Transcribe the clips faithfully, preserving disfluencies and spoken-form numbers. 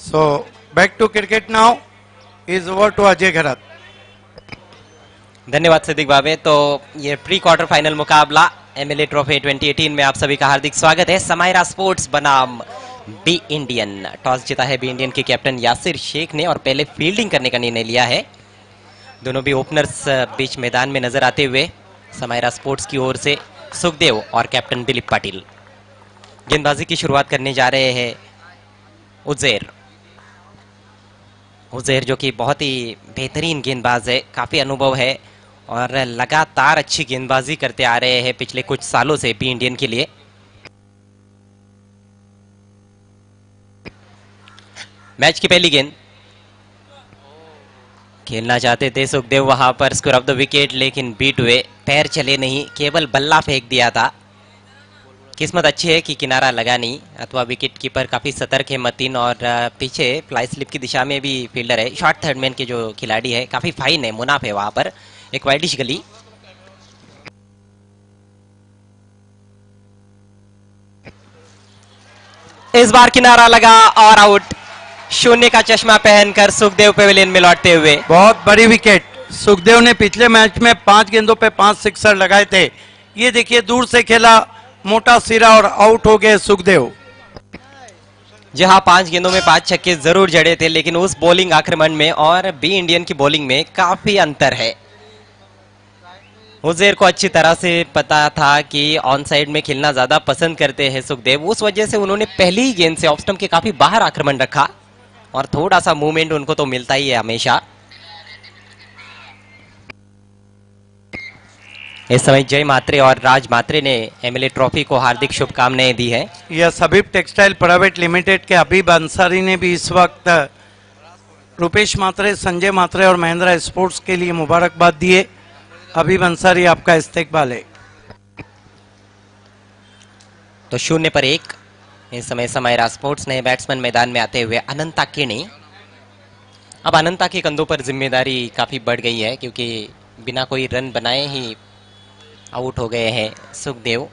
So back to cricket now is over to Ajay Gharat. धन्यवाद सिद्दीक बाबे। तो ये pre quarter final मुकाबला MLA trophy twenty eighteen में आप सभी का हार्दिक स्वागत है। समायरा स्पोर्ट्स बनाम बी इंडियन। टॉस जीता है बी इंडियन के कैप्टन यासिर शेख ने और पहले फील्डिंग करने का निर्णय लिया है। दोनों भी ओपनर्स बीच मैदान में नजर आते हुए समायरा स्पोर्ट्स की ओर से सुखदेव और कैप्टन दिलीप पाटिल। गेंदबाजी की शुरुआत करने जा रहे हैं उजैर। उजैर जो कि बहुत ही बेहतरीन गेंदबाज है, काफी अनुभव है और लगातार अच्छी गेंदबाजी करते आ रहे हैं पिछले कुछ सालों से बी इंडियन के लिए। मैच की पहली गेंद खेलना चाहते थे सुखदेव, वहां पर स्क्वायर ऑफ द विकेट, लेकिन बीट हुए, पैर चले नहीं, केवल बल्ला फेंक दिया था। किस्मत अच्छी है कि किनारा लगा नहीं, अथवा विकेट कीपर काफी सतर्क है मतीन और पीछे फ्लाई स्लिप की दिशा में भी फील्डर है। शॉर्ट थर्ड मैन के जो खिलाड़ी है काफी फाइन है, मुनाफ है वहां पर। एक वाइडिश गली, इस बार किनारा लगा और आउट। शून्य का चश्मा पहनकर सुखदेव पेविलियन में लौटते हुए। बहुत बड़ी विकेट। सुखदेव ने पिछले मैच में पांच गेंदों पे पांच सिक्सर लगाए थे। ये देखिए दूर से खेला, मोटा सिरा और आउट हो गए सुखदेव। जहां पांच गेंदों में पांच छक्के जरूर जड़े थे, लेकिन उस बॉलिंग आक्रमण में और बी इंडियन की बॉलिंग में काफी अंतर है। उजैर को अच्छी तरह से पता था कि ऑन साइड में खेलना ज्यादा पसंद करते हैं सुखदेव, उस वजह से उन्होंने पहली ही गेंद से ऑफ स्टंप के काफी बाहर आक्रमण रखा और थोड़ा सा मूवमेंट उनको तो मिलता ही है हमेशा। इस समय जय मात्रे और राज मात्रे ने एमएलए ट्रॉफी को हार्दिक शुभकामनाएं दी है। यह हबीब टेक्सटाइल प्राइवेट लिमिटेड के हबीब अंसारी ने भी इस वक्त रुपेश मात्रे, संजय मात्रे और महिंद्रा स्पोर्ट्स के लिए मुबारकबाद दिए। हबीब अंसारी आपका इस्तेकबाल है। तो शून्य पर एक। इस समय समायरा स्पोर्ट्स ने बैट्समैन मैदान में आते हुए अनंता किणी। अब अनंता के कंधों पर जिम्मेदारी काफी बढ़ गई है, क्योंकि बिना कोई रन बनाए ही आउट हो गए हैं सुखदेव।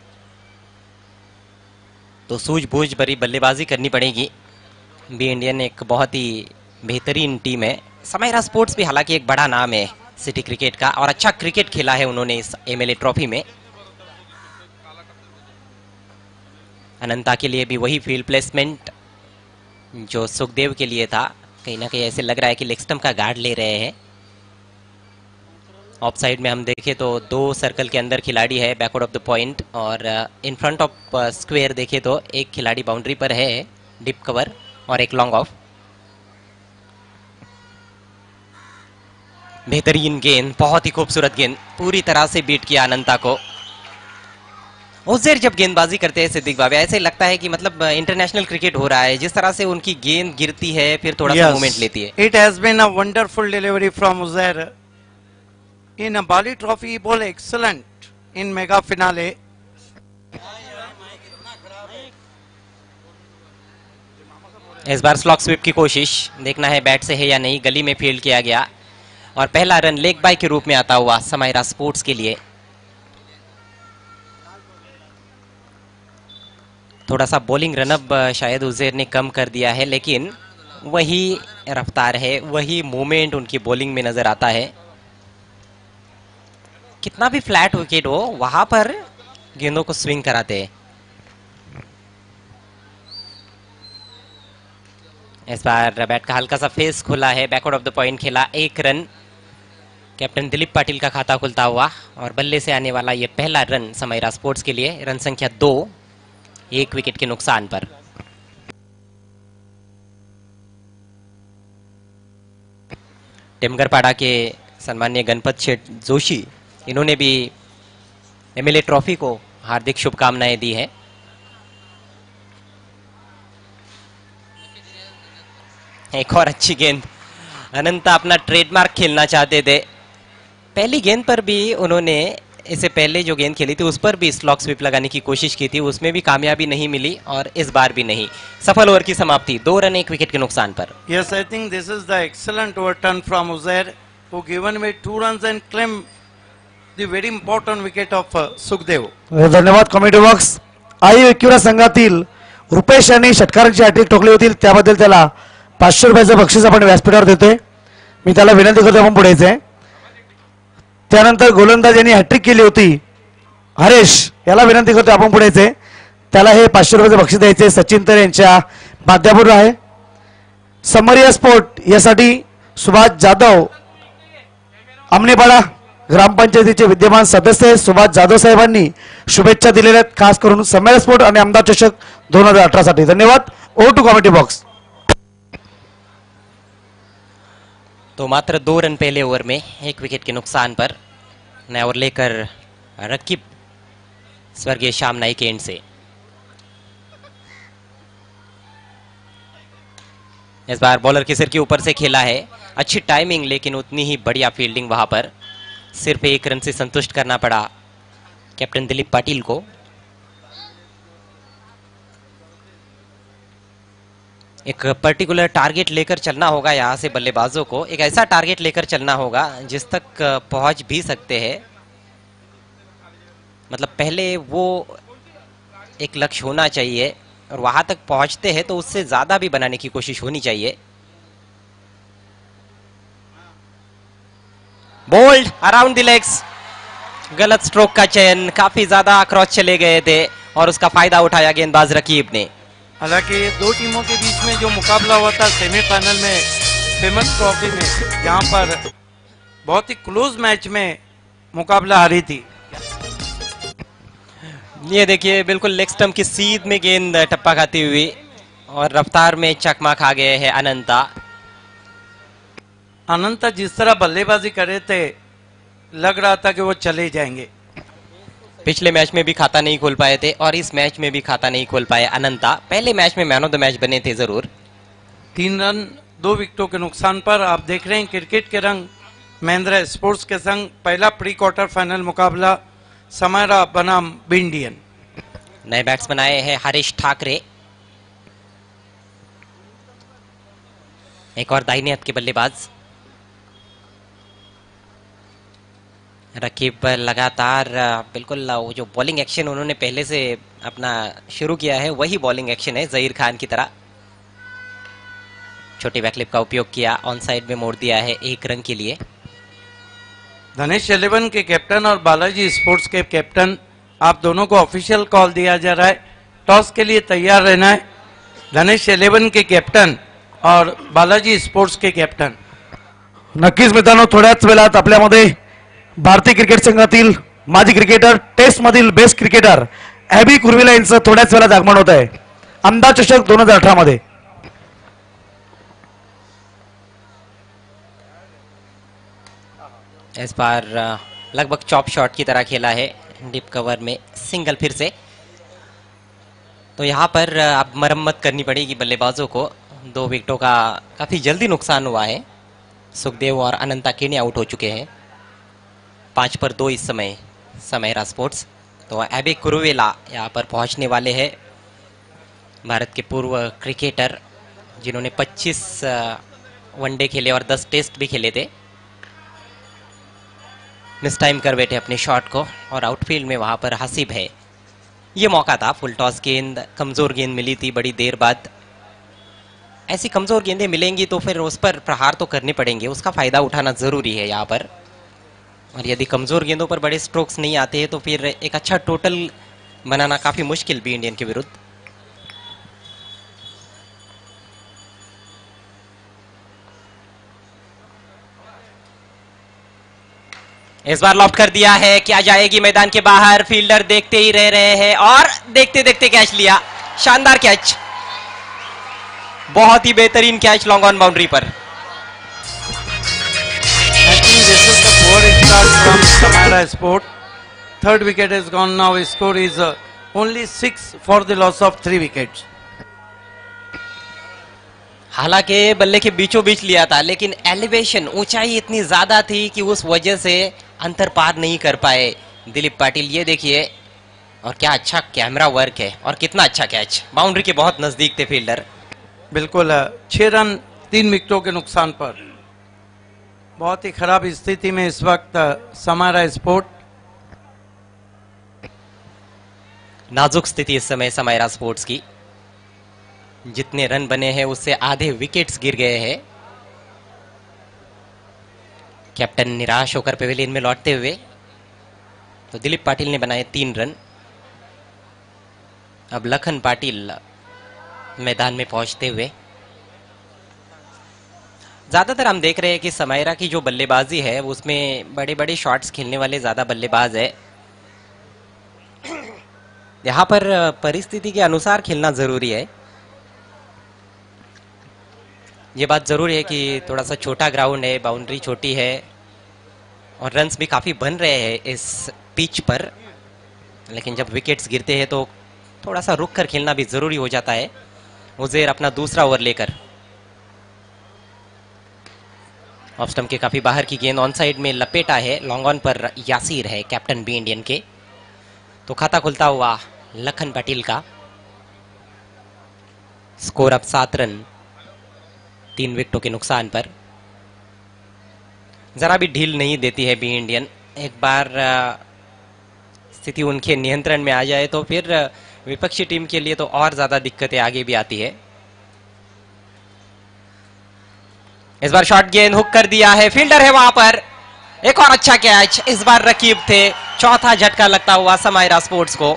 तो सूझबूझ भरी बल्लेबाजी करनी पड़ेगी। बी इंडियन एक बहुत ही बेहतरीन टीम है। समायरा स्पोर्ट्स भी हालांकि एक बड़ा नाम है सिटी क्रिकेट का और अच्छा क्रिकेट खेला है उन्होंने इस एमएलए ट्रॉफी में। अनंता के लिए भी वही फील्ड प्लेसमेंट जो सुखदेव के लिए था। कहीं ना कहीं ऐसे लग रहा है कि लेग स्टंप का गार्ड ले रहे हैं। ऑफ साइड में हम देखें तो दो सर्कल के अंदर खिलाड़ी है बैकवर्ड ऑफ द पॉइंट, और इन फ्रंट ऑफ स्क्वायर देखें तो एक खिलाड़ी बाउंड्री पर है डिप कवर और एक लॉन्ग ऑफ। बेहतरीन गेंद, बहुत ही खूबसूरत गेंद, पूरी तरह से बीट किया अनंता को। उजैर जब गेंदबाजी करते हैं सिद्दीक बाबा, ऐसे लगता है कि मतलब इंटरनेशनल क्रिकेट हो रहा है। जिस तरह से उनकी गेंद गिरती है फिर थोड़ा सा मूवमेंट लेती है। It has been a wonderful delivery from Uzair in a Bali Trophy. He bowled excellent in mega finale. इस बार स्लॉक स्वीप की कोशिश, देखना है बैट से है या नहीं। गली में फील्ड किया गया और पहला रन लेग बाय के रूप में आता हुआ समायरा स्पोर्ट्स के लिए। थोड़ा सा बॉलिंग रनअप शायद उजैर ने कम कर दिया है, लेकिन वही रफ्तार है, वही मूवमेंट उनकी बॉलिंग में नजर आता है। कितना भी फ्लैट विकेट हो, वहां पर गेंदों को स्विंग कराते हैं। इस बार बैट का हल्का सा फेस खुला है, बैकवर्ड ऑफ द पॉइंट खेला, एक रन। कैप्टन दिलीप पाटिल का खाता खुलता हुआ और बल्ले से आने वाला यह पहला रन समायरा स्पोर्ट्स के लिए। रन संख्या दो, एक विकेट के नुकसान पर। टिमगरपाड़ा के सम्माननीय गणपत शेठ जोशी, इन्होंने भी एमएलए ट्रॉफी को हार्दिक शुभकामनाएं दी है। एक और अच्छी गेंद। अनंता अपना ट्रेडमार्क खेलना चाहते थे। पहली गेंद पर भी उन्होंने, इससे पहले जो गेंद खेली थी उस पर भी स्लॉक स्वीप लगाने की कोशिश की थी, उसमें भी कामयाबी नहीं मिली और इस बार भी नहीं। सफल ओवर की समाप्ति, दो रन एक विकेट के नुकसान पर। Yes, I think this is the excellent overturn from Uzair, who given away two runs and claim the very important wicket of uh, Sukhdev. धन्यवाद कॉमेडी बॉक्स। आईओ एक्युरा संघातील रुपेश यांनी षटकारांची हॅट्रिक ठोकली होती, त्याबद्दल त्याला पाचशे रुपयाचं बक्षीस आपण व्यासपीठावर देतोय. मी त्याला विनंती करतो आपण पुढे यायचंय. त्यानंतर गोलंदाज यांनी हॅट्रिक केली होती, हरेश याला विनंती करतो आपण पुढे यायचंय. त्याला हे पाचशे रुपयाचं बक्षीस द्यायचे सचिन तर यांच्या माध्यमातून आहे. समरिया स्पोर्ट यासाठी सुभाष जाधव आमनेपाडा ग्रामपंचायतीचे विद्यमान सदस्य सुभाष जाधव साहेबांनी शुभेच्छा दिलेल्या आहेत, खास करून समरिया स्पोर्ट आणि आमदार चषक दोन हजार अठरा साठी. धन्यवाद. O two comedy box. तो मात्र दो रन पहले ओवर में एक विकेट के नुकसान पर नया ओवर लेकर रकीब स्वर्गीय श्याम नाई के एंड से. इस बार बॉलर के सिर के ऊपर से खेला है, अच्छी टाइमिंग लेकिन उतनी ही बढ़िया फील्डिंग. वहां पर सिर्फ एक रन से संतुष्ट करना पड़ा कैप्टन दिलीप पाटिल को. एक पर्टिकुलर टारगेट लेकर चलना होगा यहां से बल्लेबाजों को, एक ऐसा टारगेट लेकर चलना होगा जिस तक पहुंच भी सकते हैं. मतलब पहले वो एक लक्ष्य होना चाहिए और वहां तक पहुंचते हैं तो उससे ज्यादा भी बनाने की कोशिश होनी चाहिए. बोल्ड अराउंड द लेग्स, गलत स्ट्रोक का चयन, काफी ज्यादा क्रॉस चले गए थे और उसका फायदा उठाया गेंदबाज रकीब ने. हालांकि दो टीमों के बीच में जो मुकाबला हुआ था सेमीफाइनल में फेमस ट्रॉफी में, जहां पर बहुत ही क्लोज मैच में मुकाबला हारी थी. ये देखिए बिल्कुल लेग स्टंप की सीध में गेंद टप्पा खाती हुई और रफ्तार में चकमा खा गए हैं अनंता. अनंता जिस तरह बल्लेबाजी कर रहे थे लग रहा था कि वो चले जाएंगे. पिछले मैच में भी खाता नहीं खोल पाए थे और इस मैच में भी खाता नहीं खोल पाए अनंता. पहले मैच में मैन ऑफ द मैच बने थे जरूर. तीन रन दो विकेटों के नुकसान पर. आप देख रहे हैं क्रिकेट के रंग महिंद्रा स्पोर्ट्स के संग पहला प्री क्वार्टर फाइनल मुकाबला समायरा बनाम बी इंडियन. नए बैट्समैन आए हैं हरीश ठाकरे. एक और दाहिने हाथ के बल्लेबाज रकीब लगातार बिल्कुल वो जो बॉलिंग एक्शन उन्होंने पहले से अपना शुरू किया है वही बॉलिंग एक्शन है जहीर खान की तरह. छोटी बैकलिप का उपयोग किया, ऑन साइड में मोड़ दिया है एक रन के लिए. धनेश इलेवन के कैप्टन और बालाजी स्पोर्ट्स के कैप्टन, आप दोनों को ऑफिशियल कॉल दिया जा रहा है. टॉस के लिए तैयार रहना है. धनेश इलेवन के कैप्टन और बालाजी स्पोर्ट्स के कैप्टन. नक्कीच मित्रांनो, थोड्याच वेळात आपल्यामध्ये भारतीय क्रिकेट संघातील माजी क्रिकेटर, टेस्ट मधील बेस्ट क्रिकेटर ॲबी कुर्विला यांचं थोड्याच वेळात आगमन होत आहे आमदार चषक दोन हजार अठरा मध्ये. इस बार लगभग चॉप शॉट की तरह खेला है डीप कवर में, सिंगल फिर से. तो यहाँ पर अब मरम्मत करनी पड़ेगी बल्लेबाजों को. दो विकेटों का काफी जल्दी नुकसान हुआ है. सुखदेव और अनंता केने आउट हो चुके हैं. पांच पर दो इस समय समायरा स्पोर्ट्स. तो एबी कुरुवेला यहाँ पर पहुंचने वाले हैं, भारत के पूर्व क्रिकेटर जिन्होंने पच्चीस वनडे खेले और दस टेस्ट भी खेले थे. मिस टाइम कर बैठे अपने शॉट को और आउटफील्ड में वहां पर हसीब है. ये मौका था, फुल टॉस गेंद, कमजोर गेंद मिली थी बड़ी देर बाद. ऐसी कमजोर गेंदें मिलेंगी तो फिर उस पर प्रहार तो करने पड़ेंगे, उसका फायदा उठाना जरूरी है यहाँ पर. और यदि कमजोर गेंदों पर बड़े स्ट्रोक्स नहीं आते हैं तो फिर एक अच्छा टोटल बनाना काफी मुश्किल बी इंडियन के विरुद्ध. इस बार लॉफ्ट कर दिया है, क्या जाएगी मैदान के बाहर. फील्डर देखते ही रह रहे हैं और देखते देखते कैच लिया. शानदार कैच, बहुत ही बेहतरीन कैच लॉन्ग ऑन बाउंड्री पर. This is the poor start from Samara Sport. Third wicket has gone now. Score is uh, only six for the loss of three wickets. हालांकि बल्ले के बीचों बीच लिया था लेकिन एलिवेशन, ऊंचाई इतनी ज्यादा थी कि उस वजह से अंतर पार नहीं कर पाए दिलीप पाटिल. ये देखिए, और क्या अच्छा कैमरा वर्क है और कितना अच्छा कैच. बाउंड्री के बहुत नजदीक थे फील्डर. बिल्कुल छह रन तीन विकेटों के नुकसान पर. बहुत ही खराब स्थिति में इस वक्त समारा स्पोर्ट. नाजुक स्थिति इस समय समायरा स्पोर्ट्स की. जितने रन बने हैं उससे आधे विकेट्स गिर गए हैं। कैप्टन निराश होकर पेविलियन में लौटते हुए, तो दिलीप पाटिल ने बनाए तीन रन। अब लखन पाटिल मैदान में पहुंचते हुए, ज्यादातर हम देख रहे हैं कि समायरा की जो बल्लेबाजी है उसमें बड़े बड़े शॉट्स खेलने वाले ज्यादा बल्लेबाज है। यहां पर परिस्थिति के अनुसार खेलना जरूरी है। ये बात जरूरी है कि थोड़ा सा छोटा ग्राउंड है, बाउंड्री छोटी है और रन्स भी काफी बन रहे हैं इस पिच पर, लेकिन जब विकेट्स गिरते हैं तो थोड़ा सा रुक कर खेलना भी जरूरी हो जाता है। उजेर अपना दूसरा ओवर लेकर, ऑफ स्टंप के काफी बाहर की गेंद ऑन साइड में लपेटा है। लॉन्ग ऑन पर यासीर है कैप्टन बी इंडियन के, तो खाता खुलता हुआ लखन पाटिल का। स्कोर अब सात रन तीन विकेटों के नुकसान पर। जरा भी ढील नहीं देती है बी इंडियन। एक बार स्थिति उनके नियंत्रण में आ जाए तो फिर विपक्षी टीम के लिए तो और ज्यादा दिक्कतें आगे भी आती है। इस बार शॉर्ट गेंद हुक कर दिया है, फील्डर है वहां पर। एक और अच्छा कैच, इस बार रकीब थे। चौथा झटका लगता हुआ समायरा स्पोर्ट्स को।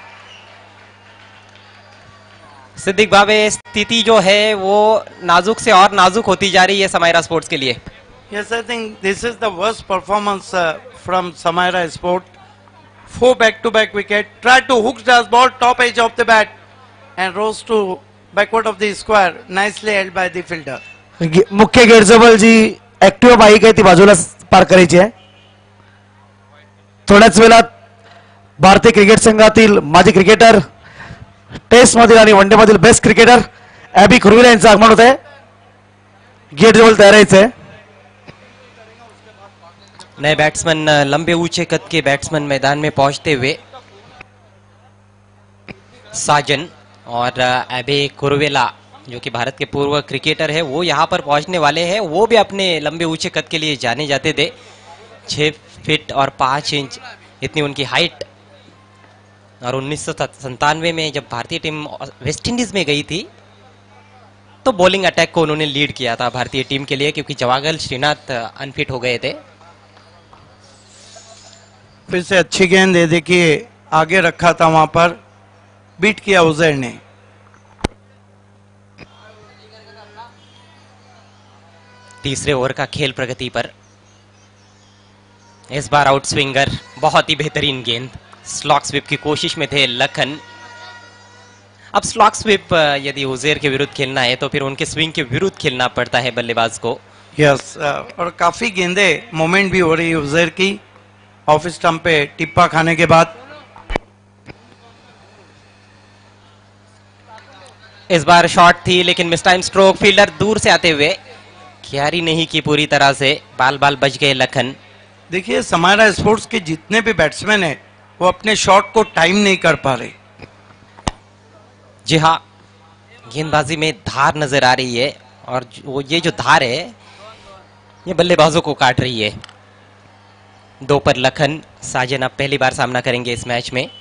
सिद्दीक भावे, स्थिति जो है वो नाजुक से और नाजुक होती जा रही है समायरा स्पोर्ट्स के लिए। Yes, I think this is the worst performance uh, from Samaira Sport. Four back-to-back wicket. Tried to hook the ball top edge of the bat and rose to backward of the square. Nicely held by the fielder. गे- मुख्य गेटजवळ जी active bike आहे ती बाजूला पार करायची आहे. थोड्याच वेळात भारतीय cricket संघातील माजी क्रिकेटर, टेस्ट मधील आणि वन डे मधील बेस्ट क्रिकेटर ॲबी खुरविला यांचं आगमन होत आहे. गेट जवळ तयार आहे. नए बैट्समैन, लंबे ऊंचे कद के बैट्समैन मैदान में पहुंचते हुए। साजन और एबे कुरवेला जो कि भारत के पूर्व क्रिकेटर है, वो यहाँ पर पहुंचने वाले हैं। वो भी अपने लंबे ऊंचे कद के लिए जाने जाते थे। छः फीट और पाँच इंच इतनी उनकी हाइट। और उन्नीस सौ संतानवे में जब भारतीय टीम वेस्ट इंडीज में गई थी तो बॉलिंग अटैक को उन्होंने लीड किया था भारतीय टीम के लिए, क्योंकि जवागल श्रीनाथ अनफिट हो गए थे। फिर से अच्छी गेंद है, देखिए आगे रखा था वहां पर, बीट किया उजैर ने। तीसरे ओवर का खेल प्रगति पर इस बार आउट स्विंगर, बहुत ही बेहतरीन गेंद। स्लॉक स्विप की कोशिश में थे लखन। अब स्लॉक स्विप यदि उजेर के विरुद्ध खेलना है तो फिर उनके स्विंग के विरुद्ध खेलना पड़ता है बल्लेबाज को। यस, और काफी गेंदे मोमेंट भी हो रही है उजैर की ऑफ स्टंप पे टिप्पा खाने के बाद। इस बार शॉट थी लेकिन मिस टाइम स्ट्रोक। फील्डर दूर से आते हुए क्यारी नहीं की पूरी तरह से, बाल बाल बच गए लखन। देखिए समायरा स्पोर्ट्स के जितने भी बैट्समैन हैं वो अपने शॉट को टाइम नहीं कर पा रहे। जी हाँ, गेंदबाजी में धार नजर आ रही है और वो ये जो धार है ये बल्लेबाजों को काट रही है। दो पर लखन। साजन अब पहली बार सामना करेंगे इस मैच में।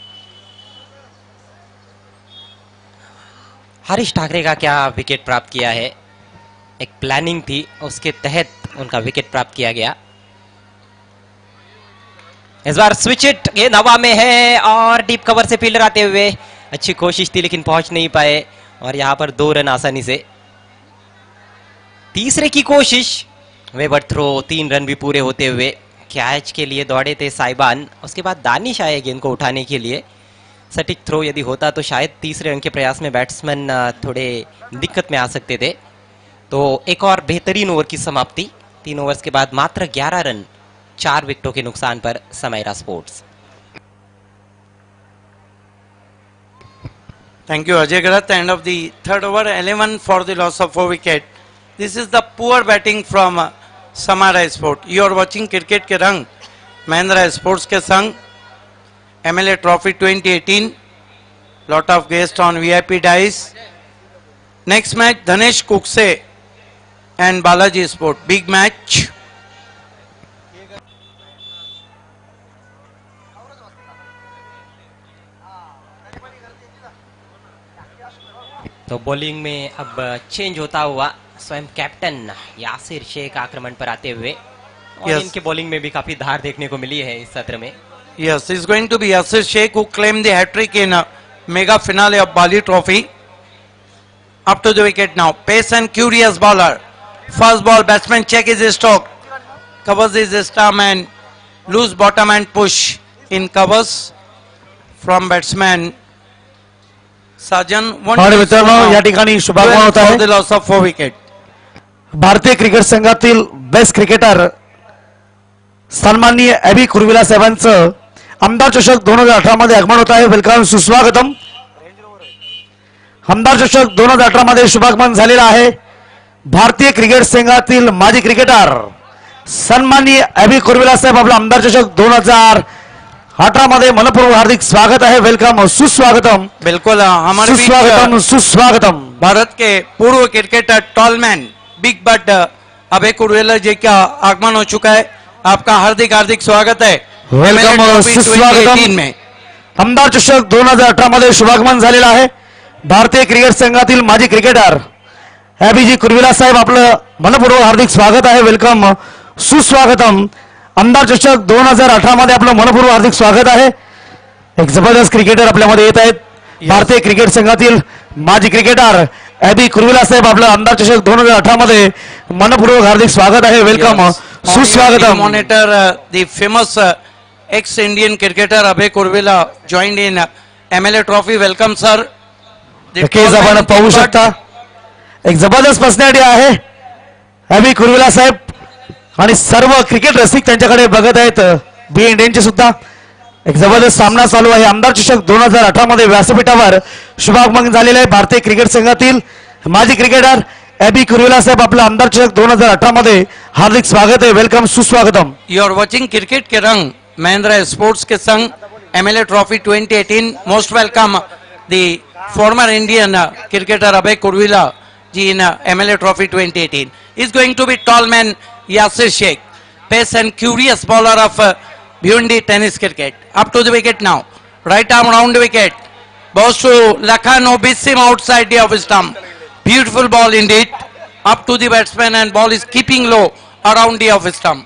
हरीश ठाकरे का क्या विकेट प्राप्त किया है, एक प्लानिंग थी उसके तहत उनका विकेट प्राप्त किया गया। इस बार स्विच इट, गेंद हवा में है और डीप कवर से फील्डर आते हुए। अच्छी कोशिश थी लेकिन पहुंच नहीं पाए और यहां पर दो रन आसानी से। तीसरे की कोशिश, वेवर थ्रो, तीन रन भी पूरे होते हुए। कैच के लिए दौड़े थे साइबान, उसके बाद दानिश आए गेंद को उठाने के लिए। सटीक थ्रो यदि होता तो शायद तीसरे अंक के प्रयास में बैट्समैन थोड़े दिक्कत में आ सकते थे। तो एक और बेहतरीन ओवर की समाप्ति। तीन ओवर्स के बाद मात्र ग्यारह रन चार विकेटों के नुकसान पर Samaira sports. Thank you, Ajay Garat. End of the third over, eleven for the loss of four wicket. This is the poor batting from uh, Samara Sport. You are watching Cricket के रंग Mahindra sports के संग M L A Trophy twenty eighteen. Lot of guests on V I P dice. Next match, Dhanesh Kukse and Balaji Sport. Big match. तो bowling में अब change होता हुआ स्वयं कैप्टन यासिर शेख आक्रमण पर आते हुए, और Yes. इनके बॉलिंग में भी काफी धार देखने को मिली है इस सत्र में। Yes, it's going to be Yasir Sheikh who claimed the hat-trick in a mega finale of Bali Trophy. Up to the wicket now. Pace and curious bowler. First ball, batsman check his stroke. Covers his stump and loose bottom and push in covers from batsman Sajan. One आणि to मित्रांनो score now. या ठिकाणी शुभागमन होत For आहे the loss of four wicket. भारतीय cricket संघातील best cricketer सन्माननीय अबी कुर्विला साहेबांचं आमदार चषक दोन हजार अठरा मध्ये आगमन होत आहे. वेलकम, सुस्वागतम. आमदार चषक दोन हजार अठरा मध्ये शुभागमन झालेलं आहे. भारतीय क्रिकेट संघातील माजी क्रिकेटर सन्माननीय अबी कुर्विला साहेब आपलं आमदार चषक दोन हजार अठरा मध्ये मनपूर्वक हार्दिक स्वागत आहे. वेलकम, सुस्वागतम. बिल्कुल हमारे बीच सुस्वागतम सुस्वागतम. भारत के पूर्व cricketer tall man big but Abhay Kuruvilla ji का आगमन हो चुका है. आपका हार्दिक हार्दिक स्वागत है वेलकम, सुस्वागतम. में. आमदार चषक दोन हजार अठरा मध्ये शुभागमन झालेलं आहे. भारतीय क्रिकेट संघातील माजी क्रिकेटर अभिजी कुर्विला साहेब आपलं मनपूर्वक हार्दिक स्वागत आहे. वेलकम, सुस्वागतम. आमदार चषक दोन हजार अठरा मध्ये आपलं मनपूर्वक हार्दिक स्वागत आहे. एक जबरदस्त क्रिकेटर आपल्यामध्ये येत आहेत. भारतीय क्रिकेट संघातील माजी क्रिकेटर अबी कुर्विला साहेब आपलं आमदार चषक दोन हजार अठरा मध्ये मनपूर्वक हार्दिक स्वागत आहे. वेलकम, सुस्वागतम. Monitor the famous ex Indian cricketer Abhay Kuruvilla joined in MLA trophy. Welcome sir. नक्कीच आपण पाहू शकता एक जबरदस्त पर्सनॅलिटी आहे अबी कुर्विला साहेब, आणि सर्व क्रिकेट रसिक त्यांच्याकडे बघत आहेत. बी इंडियनचे सुद्धा एक जबरदस्त सामना चालू आहे. आमदार चषक दोन हजार अठरा मध्ये व्यासपीठावर शुभागमन झालेले आहे. भारतीय क्रिकेट संघातील माजी क्रिकेटर अबी कुर्विला साहेब आपलं आमदार चषक दोन हजार अठरा मध्ये हार्दिक स्वागत आहे. वेलकम, सुस्वागतम. यू आर वॉचिंग क्रिकेट के रंग महिंद्रा स्पोर्ट्स के संग MLA trophy twenty eighteen. Most welcome the former Indian cricketer Abhay Kuruvilla ji in uh, M L A Trophy twenty eighteen. Is going to be tall man Yasir Sheikh, pace and curious bowler of uh, Bhiwandi tennis cricket. Up to the wicket now. Right arm round wicket. Bows to Lakhano, beats him outside the off stump. Beautiful ball indeed. Up to the batsman and ball is keeping low around the off stump.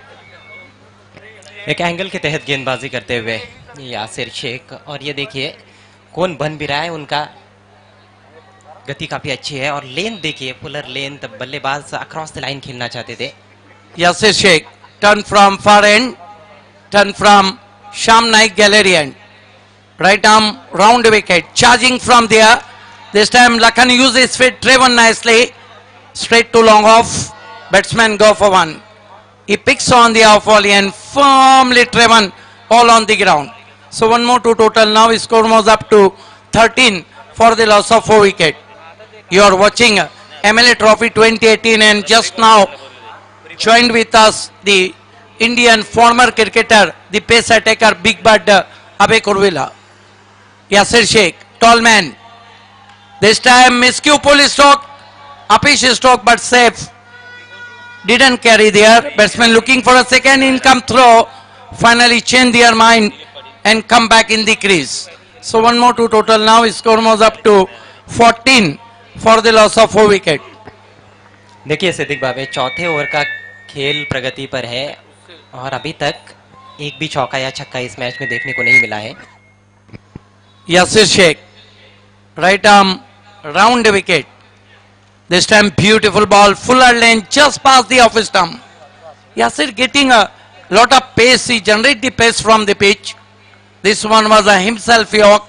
एक angle के तहत गेंदबाजी करते हुए यासिर शेख, और ये देखिए कौन बन भी रहा है, उनका गति काफी अच्छी है, और लेंथ देखिए, पुलर लेंथ. बल्लेबाज अक्रॉस द लाइन खेलना चाहते थे. Yasir Sheikh, turn from far end, turn from Sham Naik gallery end. Right arm round wicket, charging from there. This time Lakhan uses his feet, driven nicely, straight to long off. Batsman go for one. He picks on the off volley and firmly driven all on the ground. So one more to total. Now his score was up to thirteen for the loss of four wicket. You are watching M L A Trophy twenty eighteen, and just now joined with us the Indian former cricketer, the pace attacker Big Bud uh, Abhay Kurvila. Yasir Sheikh, tall man. This time miscue pull stroke, uppish stroke but safe. Didn't carry there. Batsman looking for a second income throw. Finally change their mind and come back in the crease. So one more to total. Now his score was up to fourteen for the loss of four wicket. देखिए सिद्दीक बाबे, चौथे over का खेल प्रगति पर है, और अभी तक एक भी चौका या छक्का इस मैच में देखने को नहीं मिला है. Yasir Sheikh, right arm round the wicket. This time beautiful ball, fuller lane, just past the off stump. Yasir getting a lot of pace. He generates the pace from the pitch. This one was a himself york.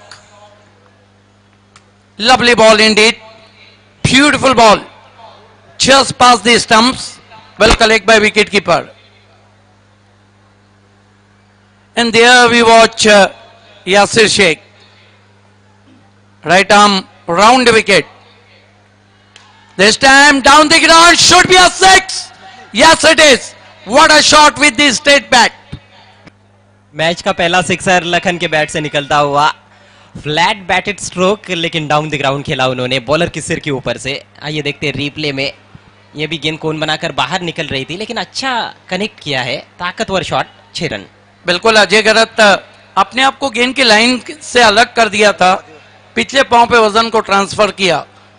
Lovely ball indeed. Beautiful ball. Just past the stumps. Well collected by wicket keeper. And there we watch uh, Yasir Sheikh. Right arm round the wicket. This time down the ground, should be a six. Yes it is. What a shot with the straight bat. Match का पहला sixer Lakhan के bat से निकलता हुआ. Flat batted stroke, लेकिन down the ground खेला उन्होंने bowler की सिर के ऊपर से. आइए देखते हैं रिप्ले में. ये भी गेंद कोन बनाकर बाहर निकल रही थी, लेकिन अच्छा कनेक्ट किया है. ताकतवर शॉट, छह रन. बिल्कुल अजय गरत अपने आप को गेंद की लाइन से अलग कर दिया था. पिछले पांव पे वजन को ट्रांसफर किया.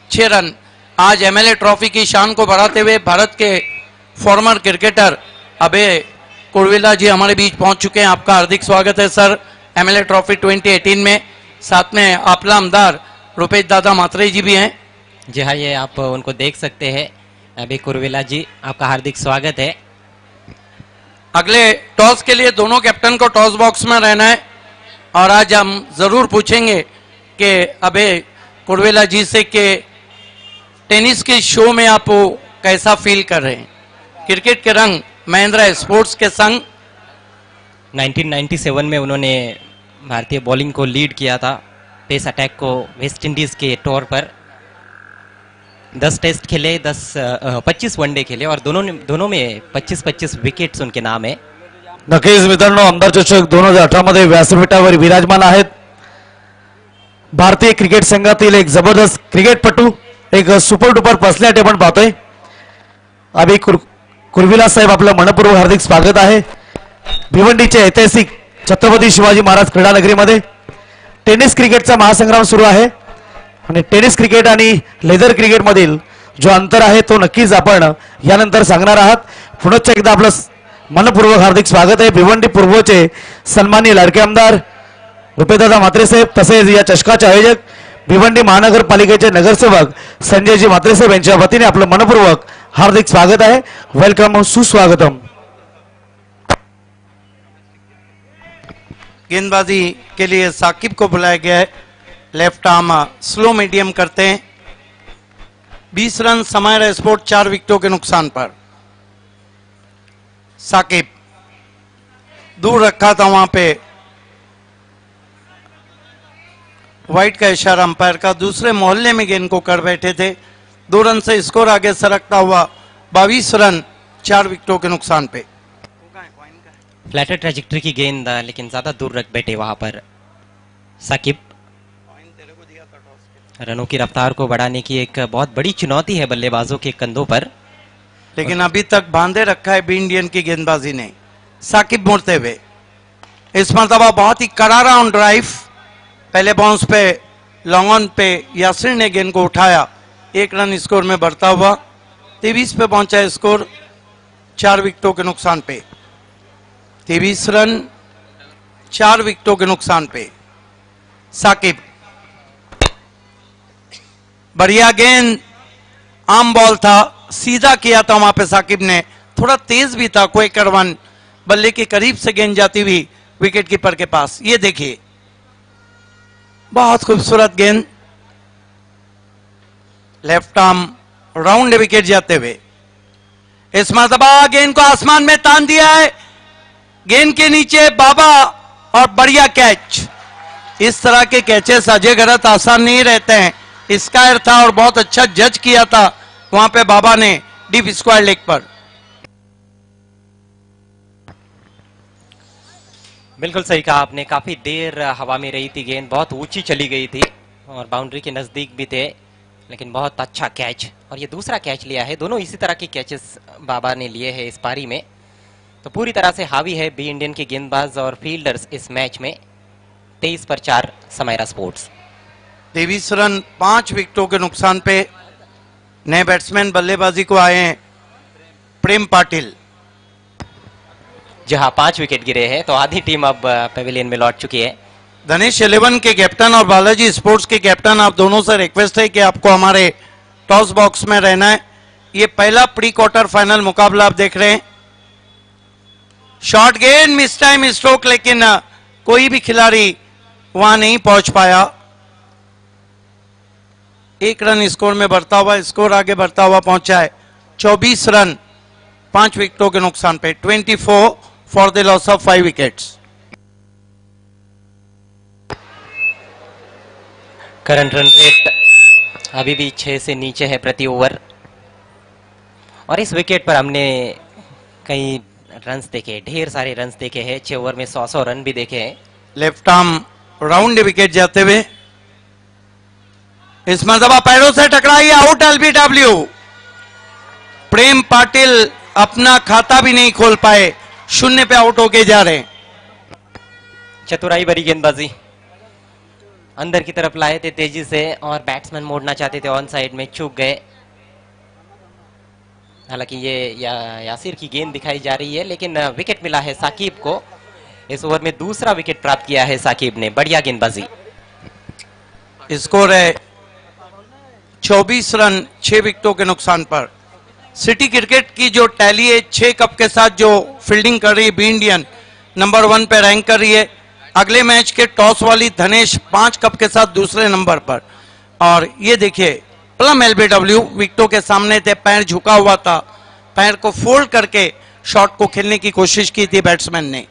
छह रन। आज एमएलए ट्रॉफी की शान को बढ़ाते हुए भारत के फॉर्मर क्रिकेटर अभय कुरविला जी हमारे बीच पहुंच चुके हैं। आपका हार्दिक स्वागत है sir MLA trophy twenty eighteen में। साथ में आपला आमदार रुपेश दादा मात्रे जी भी हैं। जी हाँ, ये आप उनको देख सकते हैं। अभी कुरविला जी, आपका हार्दिक स्वागत है। अगले टॉस के लिए दोनों कैप्टन को टॉस बॉक्स में रहना है और आज हम जरूर पूछेंगे कि अबे कुरवेला जी से कि टेनिस के शो में आप कैसा फील कर रहे हैं। क्रिकेट के रंग महिंद्रा स्पोर्ट्स के संग नाइनटीन नाइंटी सेवन में उन्होंने भारतीय बॉलिंग को लीड किया था, पेस अटैक को वेस्ट इंडीज के तौर पर। दस टेस्ट खेले, दस पच्चीस वनडे खेले और दोनों दोनों में पच्चीस पच्चीस विकेट्स उनके नाम है। नक्कीच मित्रांनो, आमदार चषक दोन हजार अठरा मध्ये व्यासपीठावर विराजमान आहेत भारतीय क्रिकेट संघातील एक जबरदस्त क्रिकेटपटू, एक सुपर डुपर पर्सनॅलिटी आपण पाहतोय। अभि कुर कुरविला साहेब, आपलं मनपूर्वक हार्दिक स्वागत आहे भिवंडीच्या ऐतिहासिक छत्रपती शिवाजी महाराज क्रीडा नगरीमध्ये। टेनिस क्रिकेटचा महासंग्राम सुरू आहे आणि टेनिस क्रिकेट आणि लेदर क्रिकेट मधील जो अंतर आहे तो नक्कीच आपण यानंतर सांगणार आहात। पुनश्च एकदा आपलं मनपूर्वक हार्दिक स्वागत आहे भिवंडी पूर्वचे सन्माननीय लाडके आमदार रुपेशदादा म्हात्रे साहेब, तसेच या चषकाचे आयोजक भिवंडी महानगरपालिकेचे नगरसेवक संजयजी म्हात्रे साहेब यांच्या वतीने आपलं मनपूर्वक हार्दिक स्वागत आहे। वेलकम, सुस्वागतम। गेंदबाजी के लिए साकिब को बुलाया गया है। लेफ्ट आर्म स्लो मीडियम करते हैं। बीस रन समायरा स्पोर्ट चार विकेटों के नुकसान पर। साकिब दूर रखा था, वहां पे वाइट का इशारा अंपायर का। दूसरे मोहल्ले में गेंद को कर बैठे थे। दो रन से स्कोर आगे सरकता हुआ बाईस रन चार विकेटों के नुकसान पे। फ्लैटर ट्रेजेक्टरी की गेंद, लेकिन ज्यादा दूर रख बैठे वहां पर साकिब। रनों की रफ्तार को बढ़ाने की एक बहुत बड़ी चुनौती है बल्लेबाजों के कंधों पर, लेकिन अभी तक बांधे रखा है बी इंडियन की गेंदबाजी ने। साकिब मुड़ते हुए इस मरतबा बहुत ही करारा ऑन ड्राइव। पहले बाउंस पे लॉन्ग ऑन पे यासिर ने गेंद को उठाया। एक रन स्कोर में बढ़ता हुआ तेईस पे पहुंचा है स्कोर चार विकेटों के नुकसान पे। तेईस रन चार विकेटों के नुकसान पे। साकिब बढ़िया गेंद, आम बॉल था, सीधा किया था वहां पे साकिब ने। थोड़ा तेज भी था, कोई करवन बल्ले के करीब से गेंद जाती हुई विकेट कीपर के पास। ये देखिए बहुत खूबसूरत गेंद, लेफ्ट आर्म राउंड विकेट जाते हुए। इस मरतबा गेंद को आसमान में तान दिया है। गेंद के नीचे बाबा और बढ़िया कैच। इस तरह के कैचेस अजय गरत आसान नहीं रहते हैं। स्क्वायर था और बहुत अच्छा जज किया था वहां पे बाबा ने डीप स्क्वायर लेग पर। बिल्कुल सही कहा आपने, काफी देर हवा में रही थी गेंद, बहुत ऊंची चली गई थी और बाउंड्री के नजदीक भी थे, लेकिन बहुत अच्छा कैच। और ये दूसरा कैच लिया है। दोनों इसी तरह के कैचेस बाबा ने लिए हैं इस पारी में। तो पूरी तरह से हावी है बी इंडियन के गेंदबाज और फील्डर्स इस मैच में। तेईस पर चार समायरा स्पोर्ट्स। तेईस रन पांच विकेटों के नुकसान पे। नए बैट्समैन बल्लेबाजी को आए हैं प्रेम पाटिल। जहां पांच विकेट गिरे हैं तो आधी टीम अब पेविलियन में लौट चुकी है। धनेश इलेवन के कैप्टन और बालाजी स्पोर्ट्स के कैप्टन, आप दोनों से रिक्वेस्ट है कि आपको हमारे टॉस बॉक्स में रहना है। ये पहला प्री क्वार्टर फाइनल मुकाबला आप देख रहे हैं। शॉर्ट गेंद, मिस टाइम स्ट्रोक, लेकिन कोई भी खिलाड़ी वहां नहीं पहुंच पाया। एक रन स्कोर में बढ़ता हुआ, स्कोर आगे बढ़ता हुआ पहुंचा है चौबीस रन पांच विकेटों के नुकसान पे। चौबीस for the loss of five wickets. Current run rate अभी भी छह से नीचे है प्रति ओवर। और इस विकेट पर हमने कई रन्स देखे, ढेर सारे रन्स देखे हैं। छह ओवर में सौ सौ रन भी देखे हैं। लेफ्ट आर्म राउंड विकेट जाते हुए इस मरतबा पैरों से टकराई, आउट एलबीडब्ल्यू। प्रेम पाटिल अपना खाता भी नहीं खोल पाए, शून्य पे आउट होके जा रहे हैं। चतुराई भरी गेंदबाजी। अंदर की तरफ लाए थे तेजी से और बैट्समैन मोड़ना चाहते थे, ऑन साइड में चूक गए। हालांकि ये या, यासिर की गेंद दिखाई जा रही है, लेकिन विकेट मिला है साकिब को। इस ओवर में दूसरा विकेट प्राप्त किया है साकिब ने, बढ़िया गेंदबाजी। स्कोर है चौबीस रन छह विकेटों के नुकसान पर। सिटी क्रिकेट की जो टैली है, छह कप के साथ जो फील्डिंग कर रही है बी इंडियन नंबर वन पे रैंक कर रही है। अगले मैच के टॉस वाली धनेश पांच कप के साथ दूसरे नंबर पर। और ये देखिए प्लम एलबीडब्ल्यू विकेटों के सामने थे, पैर झुका हुआ था, पैर को फोल्ड करके शॉट को खेलने की कोशिश की थी बैट्समैन ने।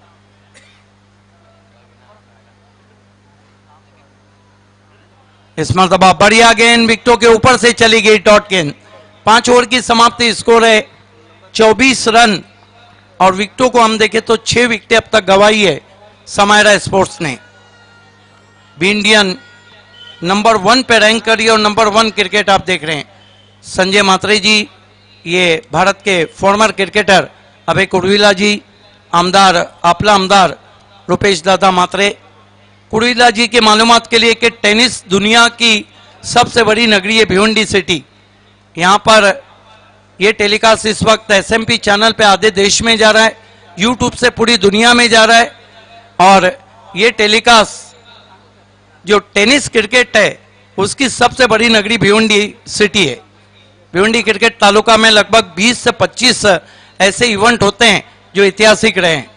इस मरतबा बढ़िया गेंद विकेटों के ऊपर से चली गई, डॉट गेंद। पांच ओवर की समाप्ति, स्कोर है चौबीस रन और विकेटों को हम देखें तो छह विकेटें अब तक गंवाई है समायरा स्पोर्ट्स ने। बी इंडियन नंबर वन पे रैंक करी और नंबर वन क्रिकेट आप देख रहे हैं। संजय मात्रे जी, ये भारत के फॉर्मर क्रिकेटर अभय कुड़विला जी, आमदार आपला आमदार रुपेश दादा मात्रे। कुड़विला जी के मालूमात के लिए कि टेनिस दुनिया की सबसे बड़ी नगरी है भिवंडी सिटी। यहाँ पर ये टेलीकास्ट इस वक्त एसएमपी चैनल पे आधे देश में जा रहा है, यूट्यूब से पूरी दुनिया में जा रहा है। और ये टेलीकास्ट जो टेनिस क्रिकेट है उसकी सबसे बड़ी नगरी भिवंडी सिटी है। भिवंडी क्रिकेट तालुका में लगभग बीस से पच्चीस ऐसे इवेंट होते हैं जो ऐतिहासिक रहे हैं।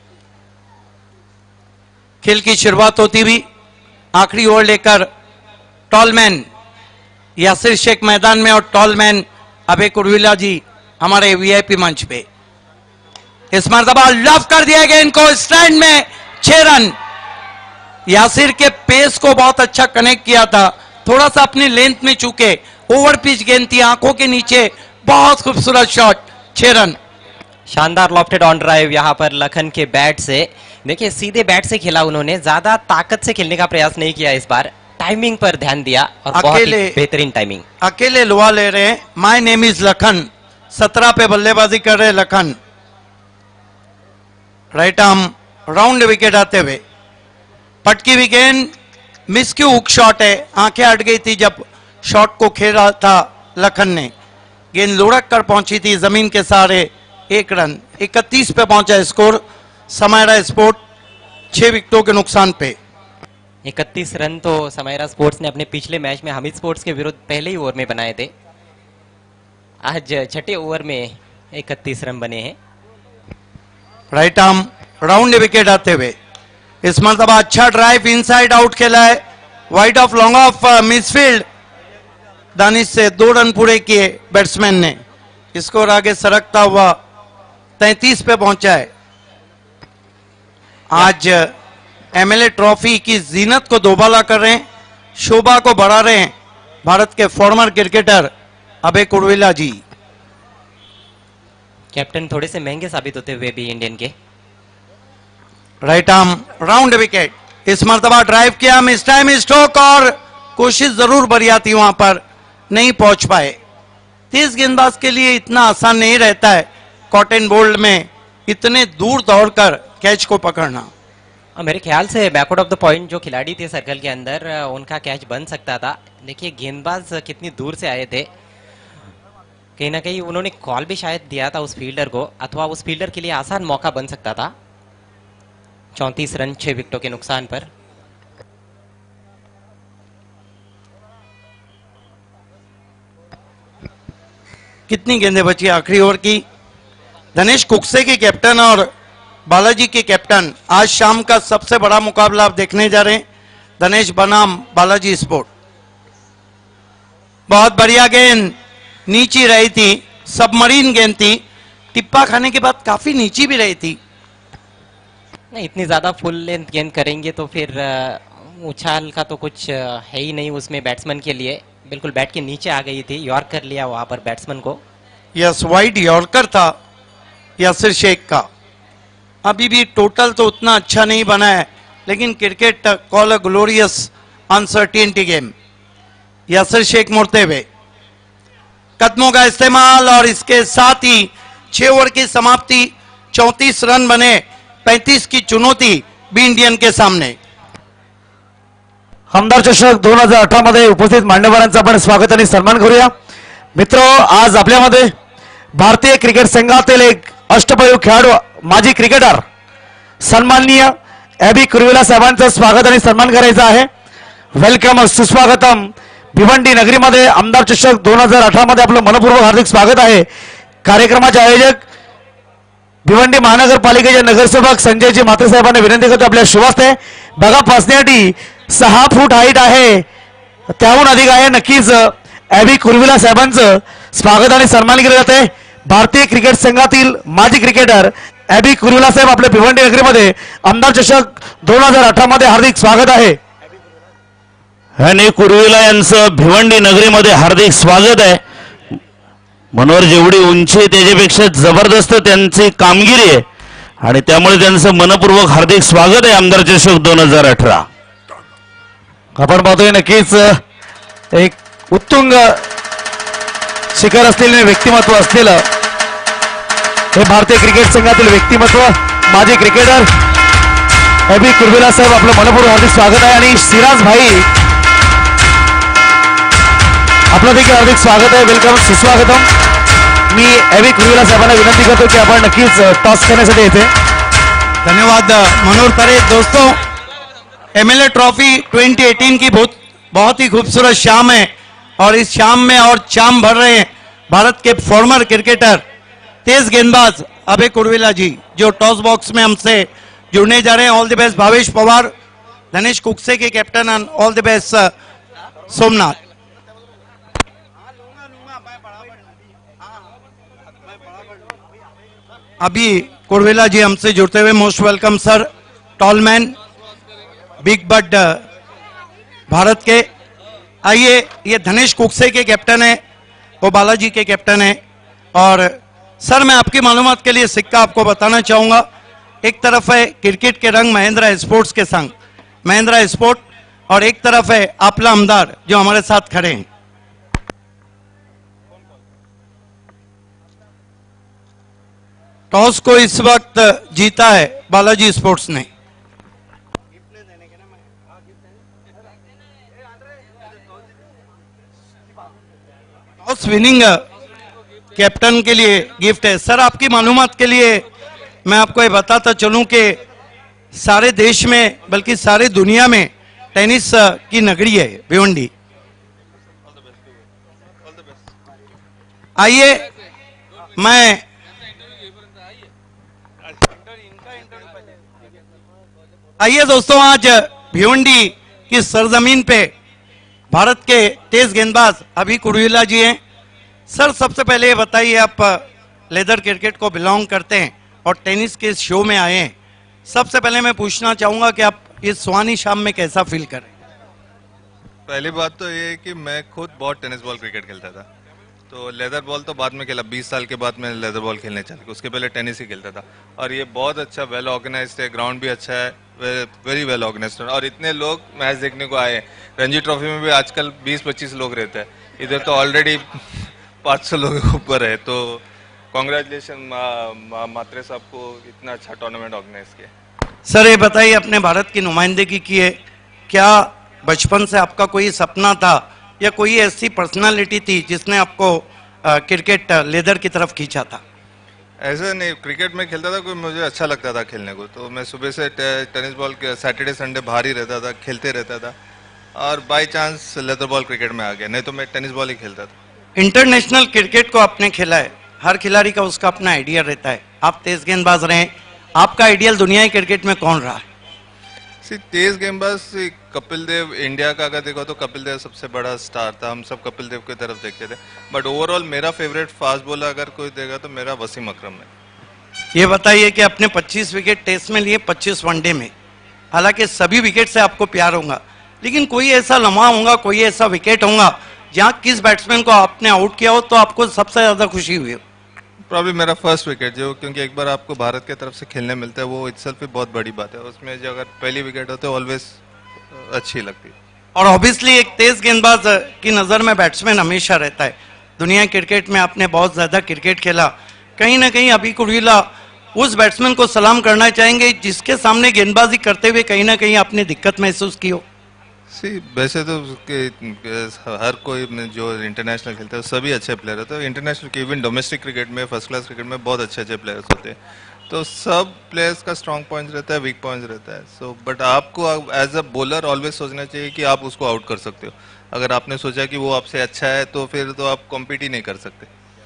खेल की शुरुआत होती हुई आखिरी ओवर लेकर टॉलमैन यासिर शेख मैदान में और टॉलमैन अभय कुड़विला जी हमारे वीआईपी मंच पे। इस मरतबा लव कर दिया गया इनको, स्टैंड में छह रन। यासिर के पेस को बहुत अच्छा कनेक्ट किया था, थोड़ा सा अपनी लेंथ में चूके, ओवर पिच गेंद थी आंखों के नीचे, बहुत खूबसूरत शॉट, छह रन। शानदार लॉफ्टेड ऑन ड्राइव यहाँ पर लखन के बैट से। देखिए सीधे बैट से खेला उन्होंने, ज्यादा ताकत से खेलने का प्रयास नहीं किया इस बार, टाइमिंग पर ध्यान दिया और बहुत ही बेहतरीन टाइमिंग। अकेले लुआ ले रहे हैं। माय नेम इज लखन, सत्रह पे बल्लेबाजी कर रहे Lakhan. Right arm round wicket आते हुए, पटकी हुई गेंद, मिस की हुक शॉट है, आंखें हट गई थी जब शॉट को खेल रहा था लखन ने। गेंद लुढ़क कर पहुंची थी जमीन के सहारे, एक रन। इकतीस पे पहुंचा स्कोर समायरा स्पोर्ट छह विकेटों के नुकसान पे। इकतीस रन तो समायरा स्पोर्ट्स ने अपने पिछले मैच में हमीद स्पोर्ट्स के विरुद्ध पहले ही ओवर में बनाए थे। आज छठे ओवर में इकतीस रन बने हैं। राइट आर्म राउंड विकेट आते हुए, इस मरतबा अच्छा ड्राइव इनसाइड आउट खेला है, wide of long off misfield, Danish से दो रन पूरे किए बैट्समैन ने। स्कोर आगे सरकता हुआ तैंतीस पे पहुंचा है। आज एमएलए ट्रॉफी की जीनत को दोबाला कर रहे हैं, शोभा को बढ़ा रहे हैं भारत के former cricketer Abhay Kuruvilla ji. Captain थोड़े से महंगे साबित होते हुए भी इंडियन के। राइट आर्म राउंड विकेट, इस मरतबा ड्राइव किया, मिस टाइम स्ट्रोक और कोशिश जरूर बढ़िया थी, वहां पर नहीं पहुंच पाए। तेज गेंदबाज के लिए इतना आसान नहीं रहता है कॉटन बोल्ड में इतने दूर दौड़कर कैच को पकड़ना। और मेरे ख्याल से बैकवर्ड ऑफ द पॉइंट जो खिलाड़ी थे सर्कल के अंदर, उनका कैच बन सकता था। देखिए गेंदबाज कितनी दूर से आए थे, कहीं ना कहीं उन्होंने कॉल भी शायद दिया था उस फील्डर को, अथवा उस फील्डर के लिए आसान मौका बन सकता था। चौंतीस रन छह विकेटों के नुकसान पर। कितनी गेंदें बची आखिरी ओवर की। धनेश कुकसे के कैप्टन और बालाजी के कैप्टन, आज शाम का सबसे बड़ा मुकाबला आप देखने जा रहे हैं, धनेश बनाम बालाजी स्पोर्ट। बहुत बढ़िया गेंद, नीची रही थी, सबमरीन गेंद थी, टिप्पा खाने के बाद काफी नीची भी रही थी। नहीं, इतनी ज्यादा फुल लेंथ गेंद करेंगे तो फिर उछाल का तो कुछ है ही नहीं उसमें बैट्समैन के लिए। बिल्कुल बैट के नीचे आ गई थी, यॉर्कर लिया वहां पर बैट्समैन को। यस, वाइड यॉर्कर था यासिर शेख का। अभी भी टोटल तो उतना अच्छा नहीं बना है, लेकिन cricket call a glorious uncertainty game. Yasir Shaikh मुड़ते हुए, कदमों का इस्तेमाल और इसके साथ ही छह ओवर की समाप्ति, चौंतीस रन बने, पैंतीस की चुनौती बी इंडियन के सामने। आमदार चषक दोन हजार अठरा मध्ये उपस्थित मान्यवरांचं आपण स्वागत आणि सन्मान करूया. मित्र, आज आपल्यामध्ये भारतीय क्रिकेट संघातील एक अष्टपैलू खेळाडू, माजी क्रिकेटर सन्माननीय एबी कुरुविला साहेबांचं स्वागत आणि सन्मान करायचा आहे. वेलकम, सुस्वागतम. भिवंडी नगरीमध्ये आमदार चषक दोन हजार अठरा मध्ये आपलं मनपूर्वक हार्दिक स्वागत आहे. कार्यक्रमाचे आयोजक भिवंडी महानगरपालिकेचे नगरसेवक संजयजी म्हात्रे साहेबांना विनंती करतो आपल्या शुभहस्ते. बघा, पर्सनॅलिटी सहा फूट हाईट आहे, त्याहून अधिक आहे. नक्कीच एबी कुरुविला साहेबांचं स्वागत आणि सन्मान केले जाते. भारतीय क्रिकेट संघातील माजी क्रिकेटर एबी कुरुविला साहेब आपल्या भिवंडी नगरीमध्ये आमदार चषक दोन हजार अठरा मध्ये हार्दिक स्वागत आहे. आणि कुरुविला यांचं भिवंडी नगरीमध्ये हार्दिक स्वागत आहे. मनोहर जेवढी उंची आहे त्याच्यापेक्षा जबरदस्त त्यांची कामगिरी आहे आणि त्यामुळे त्यांचं मनपूर्वक हार्दिक स्वागत आहे आमदार चषक दोन हजार अठरा. आपण पाहतोय नक्कीच एक उत्तुंग शिखर असलेले व्यक्तिमत्व असलेलं हे भारतीय क्रिकेट संघातील व्यक्तिमत्व माजी क्रिकेटर एबी कुरुविला साहेब, आपलं मनपूर्वक हार्दिक स्वागत आहे. आणि सिराज भाई, आपलं देखील हार्दिक स्वागत आहे. वेलकम, सुस्वागतम. मी एबी कुरुविला साहेबांना विनंती करतो की आपण नक्कीच टॉस करण्यासाठी येते. धन्यवाद मनोहर परे. दोस्तों, एमएलए ट्रॉफी ट्वेंटी एटीन की बहुत बहुत ही खूबसूरत शाम है और इस शाम में और चाम भर रहे हैं भारत के फॉर्मर क्रिकेटर तेज गेंदबाज एबी कुरुविला जी, जो टॉस बॉक्स में हमसे जुड़ने जा रहे हैं. All the best Bhavesh Pawar, Dhanesh Kukse के captain, and all the best Somnath. Abey Kuruvilla ji हमसे जुड़ते हुए, most welcome sir. Tall man, big but Bharat के. आइए, ये धनेश कुकसे के कैप्टन है, वो बालाजी के कैप्टन है. और सर, मैं आपकी मालूमात के लिए सिक्का आपको बताना चाहूंगा. एक तरफ है क्रिकेट के रंग महिंद्रा स्पोर्ट्स के संग महिंद्रा स्पोर्ट, और एक तरफ है आपला आमदार जो हमारे साथ खड़े हैं. टॉस को इस वक्त जीता है बालाजी स्पोर्ट्स ने. टॉस विनिंग कैप्टन के लिए गिफ्ट है. सर, आपकी मालूमात के लिए मैं आपको ये बताता चलूं कि सारे देश में, बल्कि सारे दुनिया में टेनिस की नगरी है भिवंडी. आइए, मैं आइए दोस्तों, आज भिवंडी की सरजमीन पे भारत के तेज गेंदबाज एबी कुरुविला जी हैं. सर, सबसे पहले ये बताइए, आप लेदर क्रिकेट को बिलोंग करते हैं और टेनिस के शो में आए हैं. सबसे पहले मैं पूछना चाहूंगा कि आप इस सुहानी शाम में कैसा फील कर रहे हैं? पहली बात तो ये है कि मैं खुद बहुत टेनिस बॉल क्रिकेट खेलता था, तो लेदर बॉल तो बाद में खेला. बीस साल के बाद मैं लेदर बॉल खेलने चला, उसके पहले टेनिस ही खेलता था. और ये बहुत अच्छा, वेल ऑर्गेनाइज्ड है, ग्राउंड भी अच्छा है, वेरी वेल ऑर्गेनाइज्ड. और इतने लोग मैच देखने को आए. रणजी ट्रॉफी में भी आजकल बीस पच्चीस लोग रहते हैं, इधर तो ऑलरेडी पाँच सौ लोग ऊपर है. तो कॉन्ग्रेचुलेशन म्हात्रे साहब को, इतना अच्छा टूर्नामेंट ऑर्गेनाइज किया. सर, ये बताइए, अपने भारत की नुमाइंदगी की है, क्या बचपन से आपका कोई सपना था या कोई ऐसी पर्सनालिटी थी जिसने आपको आ, क्रिकेट लेदर की तरफ खींचा था? ऐसा नहीं, क्रिकेट में खेलता था, कोई मुझे अच्छा लगता था खेलने को, तो मैं सुबह से टे, टेनिस बॉल के सैटरडे संडे बाहर ही रहता था, खेलते रहता था. और by chance leather ball cricket में आ गया, नहीं तो मैं टेनिस बॉल ही खेलता था. इंटरनेशनल क्रिकेट को आपने खेला है, हर खिलाड़ी का उसका अपना आइडियल रहता है. आप तेज गेंदबाज रहे, आपका आइडियल दुनियाई क्रिकेट में कौन रहा है? तेज गेंदबाज कपिल देव, इंडिया का अगर देखो तो कपिल देव सबसे बड़ा स्टार था, हम सब कपिल देव की तरफ देखते थे. बट ओवरऑल मेरा फेवरेट फास्ट बॉलर अगर कोई देगा तो मेरा वसीम अकरम है. ये बताइए कि आपने पच्चीस विकेट टेस्ट में लिए, पच्चीस वनडे में. हालांकि सभी विकेट से आपको प्यार होगा, लेकिन कोई ऐसा लम्हा होगा, कोई ऐसा विकेट होगा जहां किस बैट्समैन को आपने आउट किया हो तो आपको सबसे ज्यादा खुशी हुई हो? प्रॉब्लम मेरा फर्स्ट विकेट, जो क्योंकि एक बार आपको भारत की तरफ से खेलने मिलता है, वो इटसेल्फ भी बहुत बड़ी बात है. उसमें जो अगर पहली विकेट होती है ऑलवेज अच्छी लगती है. और ऑब्वियसली एक तेज गेंदबाज की नजर में बैट्समैन हमेशा रहता है. दुनिया क्रिकेट में आपने बहुत ज्यादा क्रिकेट खेला, कहीं ना कहीं एबी कुरुविला उस बैट्समैन को सलाम करना चाहेंगे जिसके सामने गेंदबाजी करते हुए कहीं ना कहीं आपने दिक्कत महसूस की हो? सी वैसे तो उसके हर कोई में जो इंटरनेशनल खेलता है सभी अच्छे प्लेयर होते हैं। इंटरनेशनल के इवन डोमेस्टिक क्रिकेट में फर्स्ट क्लास क्रिकेट में बहुत अच्छे अच्छे प्लेयर्स होते हैं। तो सब प्लेयर्स का स्ट्रॉन्ग पॉइंट रहता है, वीक पॉइंट रहता है। सो बट आपको एज अ बॉलर ऑलवेज सोचना चाहिए कि आप उसको आउट कर सकते हो। अगर आपने सोचा कि वो आपसे अच्छा है तो फिर तो आप कॉम्पीट ही नहीं कर सकते।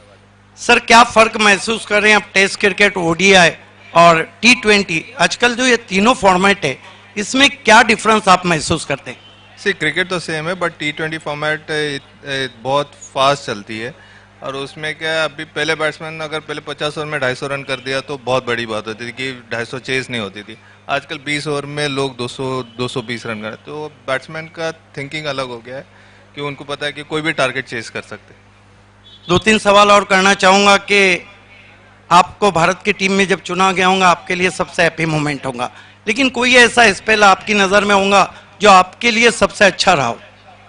सर क्या फर्क महसूस कर रहे हैं आप टेस्ट क्रिकेट, ओडीआई और टी ट्वेंटी, आजकल जो ये तीनों फॉर्मेट है इसमें क्या डिफरेंस आप महसूस करते हैं? सी क्रिकेट तो सेम है बट टी ट्वेंटी फॉर्मेट बहुत फास्ट चलती है और उसमें क्या है, अभी पहले बैट्समैन अगर पहले पचास ओवर में ढाई सौ रन कर दिया तो बहुत बड़ी बात होती थी कि ढाई सौ चेस नहीं होती थी। आजकल बीस ओवर में लोग दो सौ दो सौ बीस रन कर, तो बैट्समैन का थिंकिंग अलग हो गया है कि उनको पता है कि कोई भी टारगेट चेस कर सकते। दो तीन सवाल और करना चाहूंगा कि आपको भारत की टीम में जब चुना गया होगा आपके लिए सबसे हैप्पी मोमेंट होगा, लेकिन कोई ऐसा स्पेल आपकी नजर में होगा जो आपके लिए सबसे अच्छा रहा हो?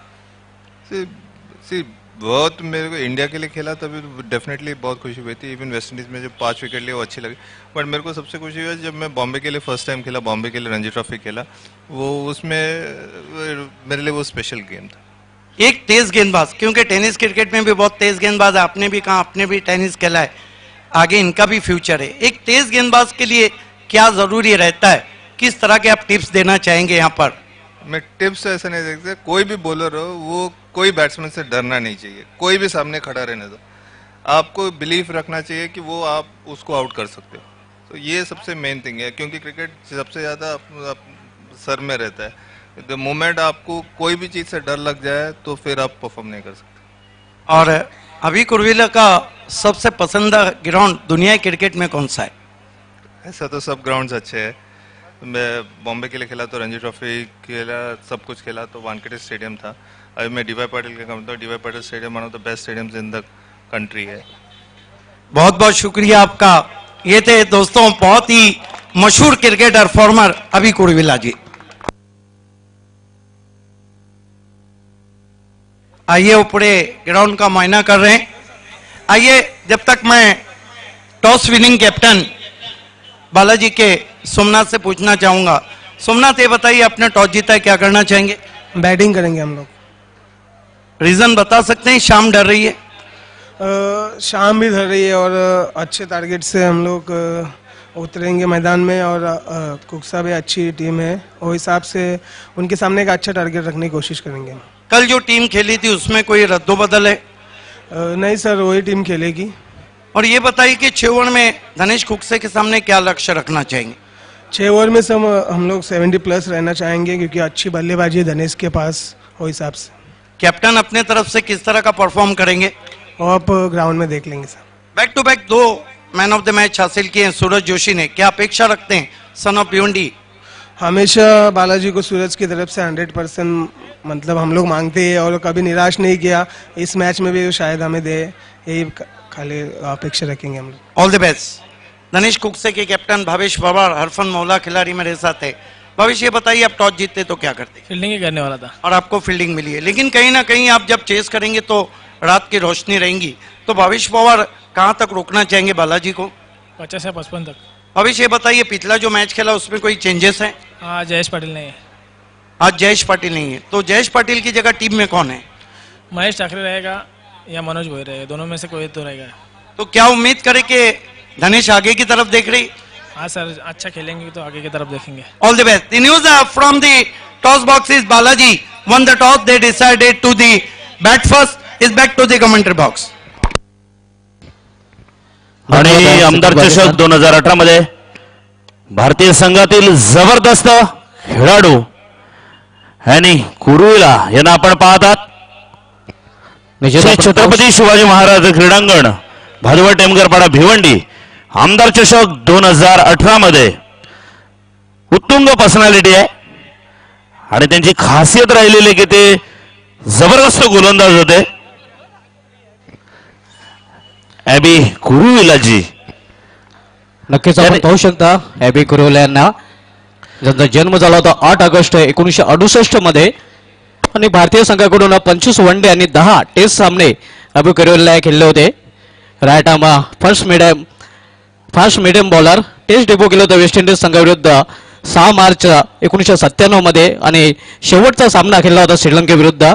सी सी बहुत मेरे को इंडिया के लिए खेला तभी डेफिनेटली बहुत खुशी हुई थी। इवन वेस्ट इंडीज में जो पांच विकेट लिए वो अच्छी लगी, बट मेरे को सबसे खुशी हुई जब मैं बॉम्बे के लिए फर्स्ट टाइम खेला, बॉम्बे के लिए रणजी ट्रॉफी खेला, वो उसमें मेरे लिए वो स्पेशल गेम था। एक तेज गेंदबाज, क्योंकि टेनिस क्रिकेट में भी बहुत तेज गेंदबाज है, आपने भी कहा आपने भी टेनिस खेला है, आगे इनका भी फ्यूचर है। एक तेज गेंदबाज के लिए क्या जरूरी रहता है, किस तरह के आप टिप्स देना चाहेंगे यहाँ पर? मैं टिप्स ऐसे नहीं देखते, कोई भी बॉलर हो वो कोई बैट्समैन से डरना नहीं चाहिए, कोई भी सामने खड़ा रहने दो, आपको बिलीफ रखना चाहिए कि वो आप उसको आउट कर सकते हो। तो ये सबसे मेन थिंग है, क्योंकि क्रिकेट सबसे ज़्यादा सर में रहता है। द मोमेंट आपको कोई भी चीज़ से डर लग जाए तो फिर आप परफॉर्म नहीं कर सकते। और अभी कुरविला का सबसे पसंदीदा ग्राउंड दुनिया क्रिकेट में कौन सा है? ऐसा तो सब ग्राउंड्स अच्छे हैं। मैं बॉम्बे के लिए खेला तो रणजी ट्रॉफी खेला, सब कुछ खेला तो वानखेड़े स्टेडियम था। अभी मैं डीवाई पाटिल के काम तो DY Patil stadium one of the best stadiums in the country है। बहुत बहुत शुक्रिया आपका। ये थे दोस्तों बहुत ही मशहूर क्रिकेटर फॉर्मर अभी कुरविला जी। आइए ऊपरे ग्राउंड का मुआयना कर रहे हैं। आइए जब तक मैं टॉस विनिंग कैप्टन बालाजी के सोमनाथ से पूछना चाहूंगा। सोमनाथ ये बताइए आपने टॉस जीता है, क्या करना चाहेंगे? बैटिंग करेंगे हम लोग। रीजन बता सकते हैं? शाम डर रही है? आ, शाम भी डर रही है और अच्छे टारगेट से हम लोग उतरेंगे मैदान में और आ, कुक्सा भी अच्छी टीम है, वो हिसाब से उनके सामने एक अच्छा टारगेट रखने की कोशिश करेंगे हम। कल जो टीम खेली थी उसमें कोई रद्दोबदल है? आ, नहीं सर, वही टीम खेलेगी। और ये बताइए कि छह ओवर में धनेश कुक्से के सामने क्या लक्ष्य रखना चाहेंगे? छः ओवर में सब हम लोग सेवेंटी प्लस रहना चाहेंगे क्योंकि अच्छी बल्लेबाजी है धनेश के पास, वो हिसाब से। कैप्टन अपने तरफ से किस तरह का परफॉर्म करेंगे? और आप ग्राउंड में देख लेंगे सर। बैक टू बैक दो मैन ऑफ द मैच हासिल किए हैं सूरज जोशी ने, क्या अपेक्षा रखते हैं सन ऑफ भिवंडी? हमेशा बालाजी को सूरज की तरफ से हंड्रेड परसेंट मतलब हम लोग मांगते हैं और कभी निराश नहीं किया। इस मैच में भी शायद हमें दे, यही खाली अपेक्षा रखेंगे हम लोग। All the best. Dhanesh Kukse के कैप्टन भावेश पवार हरफन मौला खिलाड़ी मेरे साथ है। भावेश ये बताइए आप टॉस जीतते तो क्या करते? फील्डिंग ही करने वाला था और आपको फील्डिंग मिली है, लेकिन कहीं ना कहीं आप जब चेस करेंगे तो रात की रोशनी रहेंगी, तो भावेश पवार कहां तक रोकना चाहेंगे बालाजी को? पचास से पचपन तक। भावेश ये बताइए पिछला जो मैच खेला उसमें कोई चेंजेस है? हाँ, जयेश पाटिल नहीं है। आज जयेश पाटिल नहीं है, तो जयेश पाटिल की जगह टीम में कौन है? महेश ठाकरे रहेगा या मनोज भोई रहेगा, दोनों में से कोई तो रहेगा। तो क्या उम्मीद करें कि धनेश आगे की तरफ देख रही? हाँ सर, अच्छा खेलेंगे तो आगे की तरफ देखेंगे। All the best. The news from the toss box is Balaji won the toss, they decided to the bat first, is back to the commentary box. आणि आमदार चषक दोन हजार अठरा मध्ये भारतीय संघातील जबरदस्त खेळाडू आणि कुरुविला यांना आपण पाहतात। छत्रपती शिवाजी महाराज क्रीडांगण भादवा टेमगरपाडा भिवंडी आमदार चषक दोन हजार अठरा मध्ये उत्तुंग पर्सनॅलिटी आहे आणि त्यांची खासियत राहिलेली की ते जबरदस्त गोलंदाज होते। ॲबी कुरुविलाजी नक्कीच आपण पाहू शकता ॲबी कुरुविला यांना, ज्यांचा जन्म झाला होता आठ ऑगस्ट एकोणीसशे अडुसष्ट मध्ये आणि भारतीय संघाकडून पंचवीस वन डे आणि दहा टेस्ट सामने ॲबी कुरुविला खेळले होते। Right arm fast medium fast medium bowler test debut केलं होतं वेस्ट इंडिज संघाविरुद्ध सहा मार्च एकोणीसशे सत्त्याण्णव मध्ये आणि शेवटचा सामना खेळला होता श्रीलंकेविरुद्ध.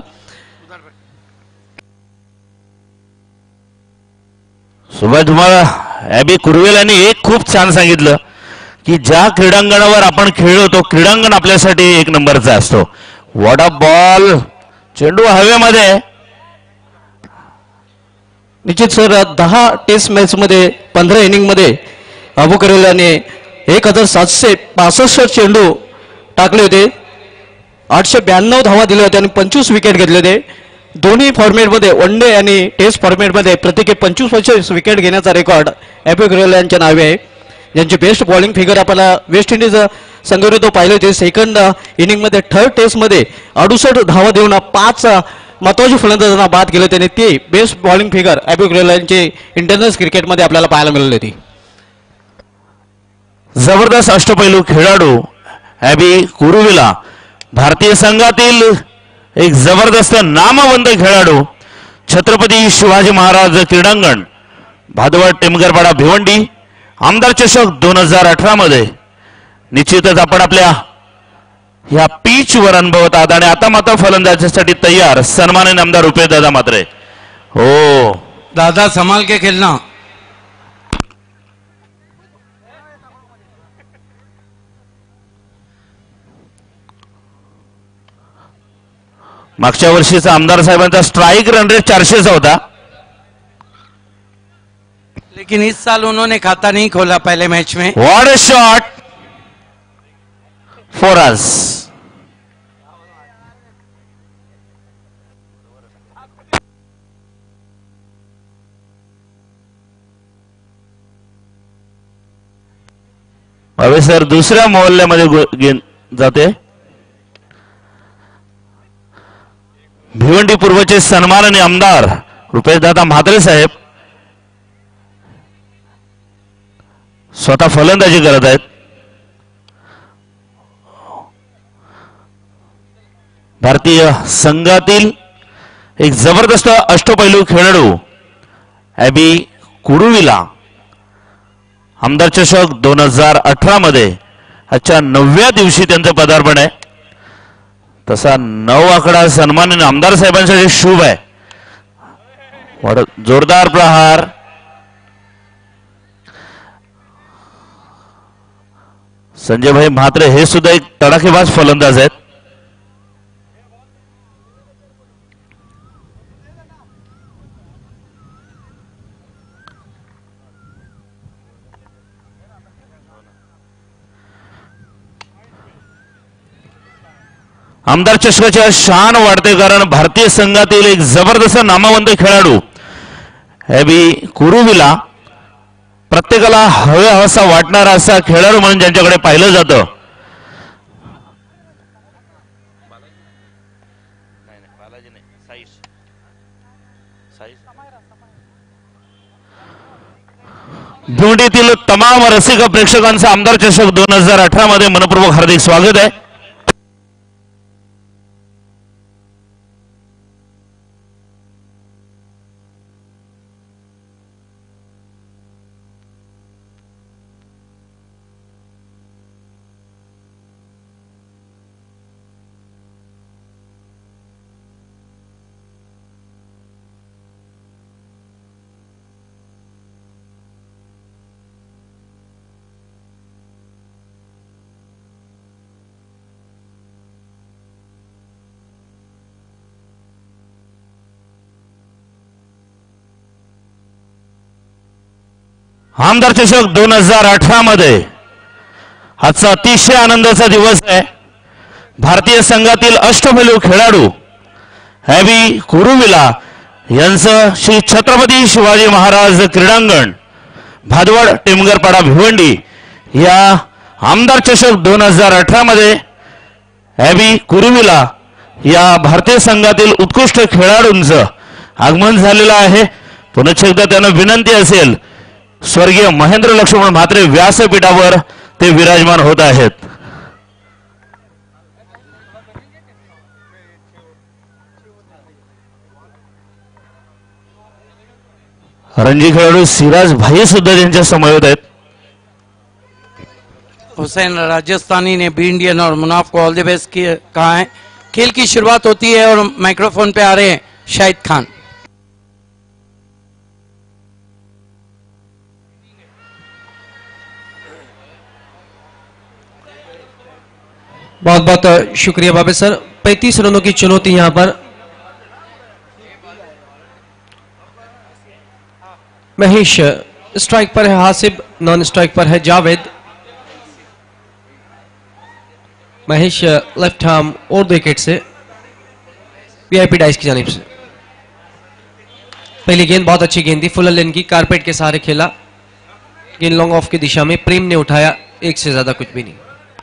सुभाष तुम्हाला ॲबी कुरुवेल यांनी एक खूप छान सांगितलं की ज्या क्रीडांगणावर आपण खेळलो तो क्रीडांगण आपल्यासाठी एक नंबरचा असतो. व्हॉट अ बॉल, चेंडू हवेमध्ये. निश्चित सर, दहा टेस्ट मॅच मध्ये पंधरा इनिंग मध्ये अबू कुरुवेल याने एक हजार सातशे पासष्ट चेंडू टाकले होते, आठशे ब्याण्णव धावा दिल्या होत्या आणि पंचवीस विकेट घेतले होते. दोन्ही फॉर्मेटमध्ये वन डे आणि टेस्ट फॉर्मेटमध्ये प्रत्येकी पंचवीस पंचवीस विकेट घेण्याचा रेकॉर्ड अबू कुरुवेल यांच्या नावे आहे. ज्यांची बेस्ट बॉलिंग फिगर आपल्याला वेस्ट इंडिज संघाविरुद्ध पाहिले होते. सेकंड इनिंगमध्ये थर्ड टेस्टमध्ये अडुसष्ट धावा देऊन पाच महत्वाची फलंदाजांना बाद केले. त्याने ती best bowling figure Abey Kuruvilla यांची इंटरनॅशनल क्रिकेटमध्ये आपल्याला पाहायला मिळाली होती. जबरदस्त अष्टपैलू खेळाडू ॲबी कुरुविला भारतीय संघातील एक जबरदस्त नामवंत खेळाडू. छत्रपती शिवाजी महाराज क्रीडांगण, भादवड, टेमगरपाडा, भिवंडी, आमदार चषक दोन हजार अठरा मध्ये निश्चितच आपण आपल्या या पीच वर अनुभवत आहात आणि आता मात्र फलंदाजीसाठी तयार सन्माननीय आमदार रुपे दादा मात्रे. हो दादा, संभाल के खेलना. मागच्या वर्षीचा आमदार साहेबांचा स्ट्राइक रन रेट चारशेचा होता, लेकिन इस साल उन्होंने खाता नहीं खोला पहले मैच में. What a shot for us. हवे सर दुसऱ्या मोहल्ल्यामध्ये जाते. भिवंडी पूर्वचे सन्माननीय आमदार रुपेशदादा म्हात्रे साहेब स्वतः फलंदाजी करत आहेत. भारतीय संघातील एक जबरदस्त अष्टपैलू खेळाडू ॲबी कुरुविला आमदार चषक दोन हजार अठरा मध्ये आजच्या नवव्या दिवशी त्यांचं पदार्पण आहे. तसा नऊ आकडा सन्माननीय आमदार साहेबांसाठी शुभ आहे. जोरदार प्रहार. संजय भाई म्हात्रे हे सुद्धा एक तडाखेबाज फलंदाज आहेत. आमदार चषकाच्या शान वाढते कारण भारतीय संघातील एक जबरदस्त नामवंत खेळाडू ॲबी कुरुविला प्रत्येकाला हव्या हवासा वाटणारा असा खेळाडू म्हणून ज्यांच्याकडे पाहिलं जातं. भिवंडीतील तमाम रसिक प्रेक्षकांचं आमदार चषक दोन हजार अठरा मध्ये मनपूर्वक हार्दिक स्वागत आहे. आमदार चषक दोन हजार अठरा मध्ये आजचा अतिशय आनंदाचा दिवस आहे. भारतीय संघातील अष्टपैलू खेळाडू ॲबी कुरुविला यांचं श्री छत्रपती शिवाजी महाराज क्रीडांगण, भादवड, टेमगरपाडा, भिवंडी या आमदार चषक दोन हजार अठरा मध्ये ॲबी कुरुविला या भारतीय संघातील उत्कृष्ट खेळाडूंचं आगमन झालेलं आहे. पुन्हा एकदा त्यांना विनंती असेल, स्वर्गीय महेंद्र लक्ष्मण म्हात्रे व्यासपीठावर ते विराजमान होत आहेत. रणजी खेळाडू सिराज भाई सुद्धा त्यांच्या समवेत आहेत. हुसैन राजस्थानी ने बी इंडियन और मुनाफ को ऑल द बेस्ट कहा है। खेल की शुरुआत होती है और माइक्रोफोन पे आ रहे हैं शाहिद खान। बहुत बहुत शुक्रिया बाबे सर। पैंतीस रनों की चुनौती यहां पर। महेश स्ट्राइक पर है, हासिब नॉन स्ट्राइक पर है जावेद। महेश लेफ्ट आर्म और दो विकेट से वीआईपी डाइस की जानिब से। पहली गेंद बहुत अच्छी गेंद थी, फुल लेन की, कारपेट के सहारे खेला, गेंद लॉन्ग ऑफ की दिशा में, प्रेम ने उठाया, एक से ज्यादा कुछ भी नहीं।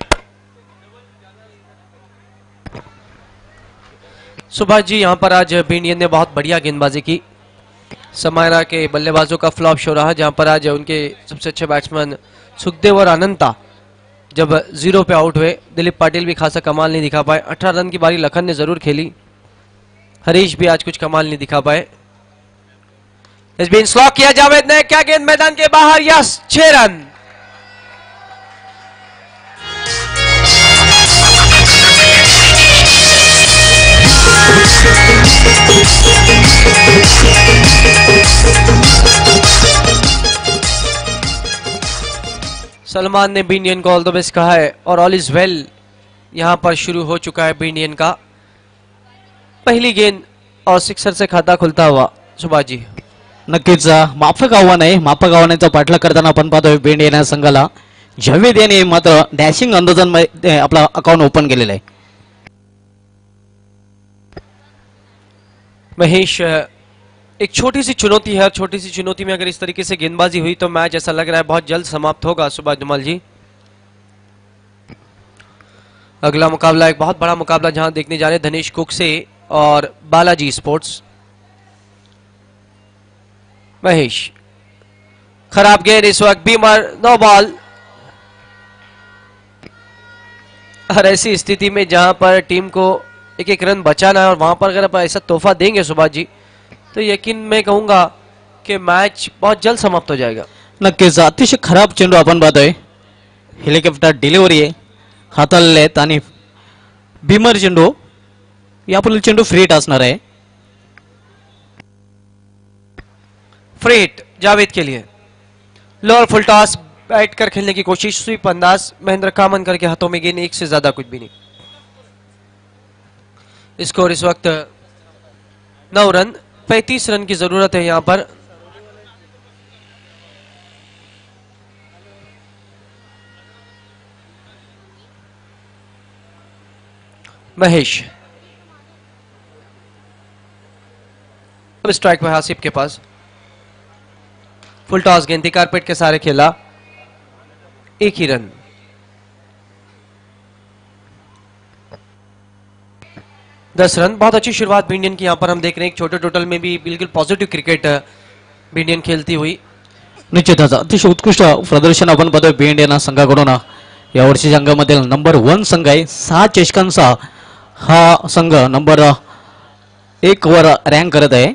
सुभाष जी यहां पर आज बी इंडियन ने बहुत बढ़िया गेंदबाजी की। समायरा के बल्लेबाजों का फ्लॉप शो रहा, जहां पर आज उनके सबसे अच्छे बैट्समैन सुखदेव और अनंता जब जीरो पे आउट हुए। दिलीप पाटिल भी खासा कमाल नहीं दिखा पाए। अठारह रन की बारी लखन ने जरूर खेली, हरीश भी आज कुछ कमाल नहीं दिखा पाए। इस बीन स्लॉक किया जावेद ने, क्या गेंद मैदान के बाहर, यस, छह रन। सलमान ने बी इंडियन को ऑल द बेस्ट कहा है और ऑल इज वेल यहां पर शुरू हो चुका है बी इंडियन का। पहली गेंद और सिक्सर से खाता खुलता हुआ। सुभाष जी नक्कीच माफक आव्हान आहे, माफक आव्हानाचा पाठलाग करताना आपण पाहतोय बी इंडियन या संघाला जावेद याने मात्र डॅशिंग अंदाजांमध्ये आपला अकाउंट ओपन केलेलं आहे। महेश एक छोटी सी चुनौती है, छोटी सी चुनौती में अगर इस तरीके से गेंदबाजी हुई तो मैच ऐसा लग रहा है बहुत जल्द समाप्त होगा। सुभाष जुमल जी अगला मुकाबला एक बहुत बड़ा मुकाबला जहां देखने जा रहे हैं धनेश कुकसे और बालाजी स्पोर्ट्स। महेश खराब गेंद इस वक्त, बीमर, नो बॉल। और ऐसी स्थिति में जहां पर टीम को एक एक रन बचाना है और वहां पर अगर आप ऐसा तोहफा देंगे सुभाष जी तो यकीन मैं कहूंगा कि मैच बहुत जल्द समाप्त हो जाएगा। नक्कीच अतिशय खराब चेंडू आपण पाहतोय, हेलिकॉप्टर डिलिव्हरी आहे, हाताळले आहेत आणि बीमर चेंडू, यापुढील चेंडू फ्री हिट असणार आहे। फ्री हिट जावेद के लिए, लोअर फुल टॉस, बैठ कर खेलने की कोशिश, स्वीप अंदाज, महेंद्र कामन करके हाथों में गेंद, एक से ज्यादा कुछ भी नहीं। स्कोर इस वक्त नौ रन, पैंतीस रन की जरूरत है यहां पर। महेश अब स्ट्राइक पर हासिब के पास, फुल टॉस गेंद थी, कारपेट के सारे खेला, एक ही रन। दस रन, बहुत अच्छी शुरुआत बी इंडियन की यहां पर हम देख रहे हैं। एक छोटे टोटल में भी बिल्कुल पॉझिटिव्ह क्रिकेट बी इंडियन खेलती हुई। निश्चितच अतिशय उत्कृष्ट प्रदर्शन आपण पाहतोय बी इंडियन संघाकडून। यावर्षीच्या अंगामधील नंबर वन संघ आहे, सहा चषकांचा हा संघ नंबर एक वर रँक करत आहे।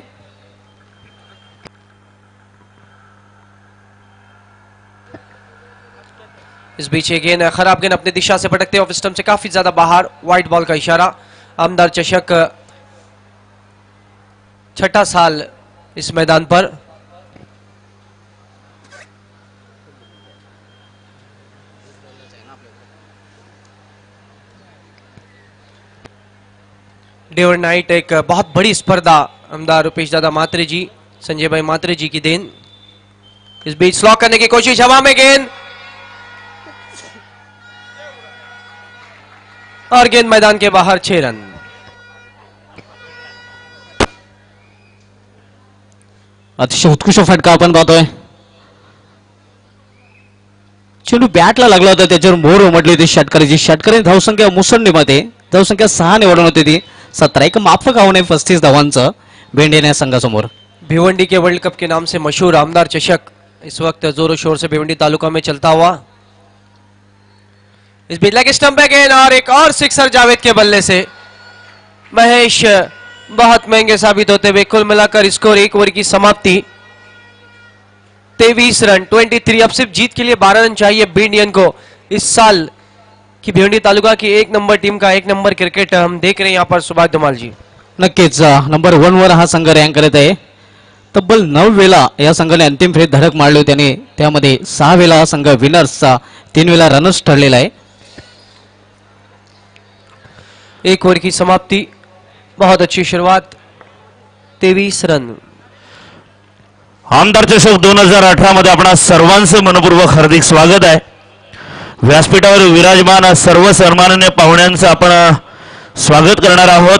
इस बीच ये गेंद, खराब गेंद अपनी दिशा से भटकते ऑफ स्टंप से काफी ज्यादा बाहर, व्हाइट बॉल का इशारा। आमदार चषक छठा साल इस मैदान पर। डे और नाइट एक बहुत बड़ी स्पर्धा, आमदार रुपेश दादा मात्रे जी, संजय भाई मात्रे जी की देन। इस बीच स्लॉक करने की कोशिश, हवा में गेंद और गेंद मैदान के बाहर, छह रन। अतिशय उत्कृष्ट फटका आपण पाहतोय, चेंडू बॅटला लागला होता, त्याच्यावर मोहर उमटली होती षटकाराची। षटकारी धावसंख्या मुसंडीमध्ये धावसंख्या सहा ने वाढवून होती ती सतरा, एक माफक आव्हान आहे पस्तीस धावांचं बी इंडियन या संघासमोर। भिवंडी के वर्ल्ड कप के नाम से मशहूर आमदार चषक इस वक्त जोरों शोर से भिवंडी तालुका में चलता हुआ। इस बीच लेग स्टंप पे गेंद और एक और सिक्सर जावेद के बल्ले से। महेश बहुत महंगे साबित होते हुए, कुल मिलाकर स्कोर एक ओवर की समाप्ति तेईस रन, तेईस। अब सिर्फ जीत के लिए बारह रन चाहिए बी इंडियन को। इस साल की भिवंडी तालुका की एक नंबर टीम का एक नंबर क्रिकेट हम देख रहे हैं यहाँ पर सुभाष धुमाल जी। नक्कीच नंबर वन वर हा संघ रँक करत आहे. तब्बल नऊ वेळा या संघाने अंतिम फेरीत धडक मारली होती आणि त्यामध्ये सहा वेळा हा संघ विनर्सचा, तीन वेळा रनर्स ठरलेला आहे. एक ओवर की समाप्ति, बहुत अच्छी शुरुआत, तेवीस रन. आमदार चषक दोन हजार अठरा मध्ये आपणा सर्वांचे मनपूर्वक हार्दिक स्वागत आहे. व्यासपीठावर विराजमान सर्व सन्माननीय पाहुण्यांचं आपण स्वागत करणार आहोत.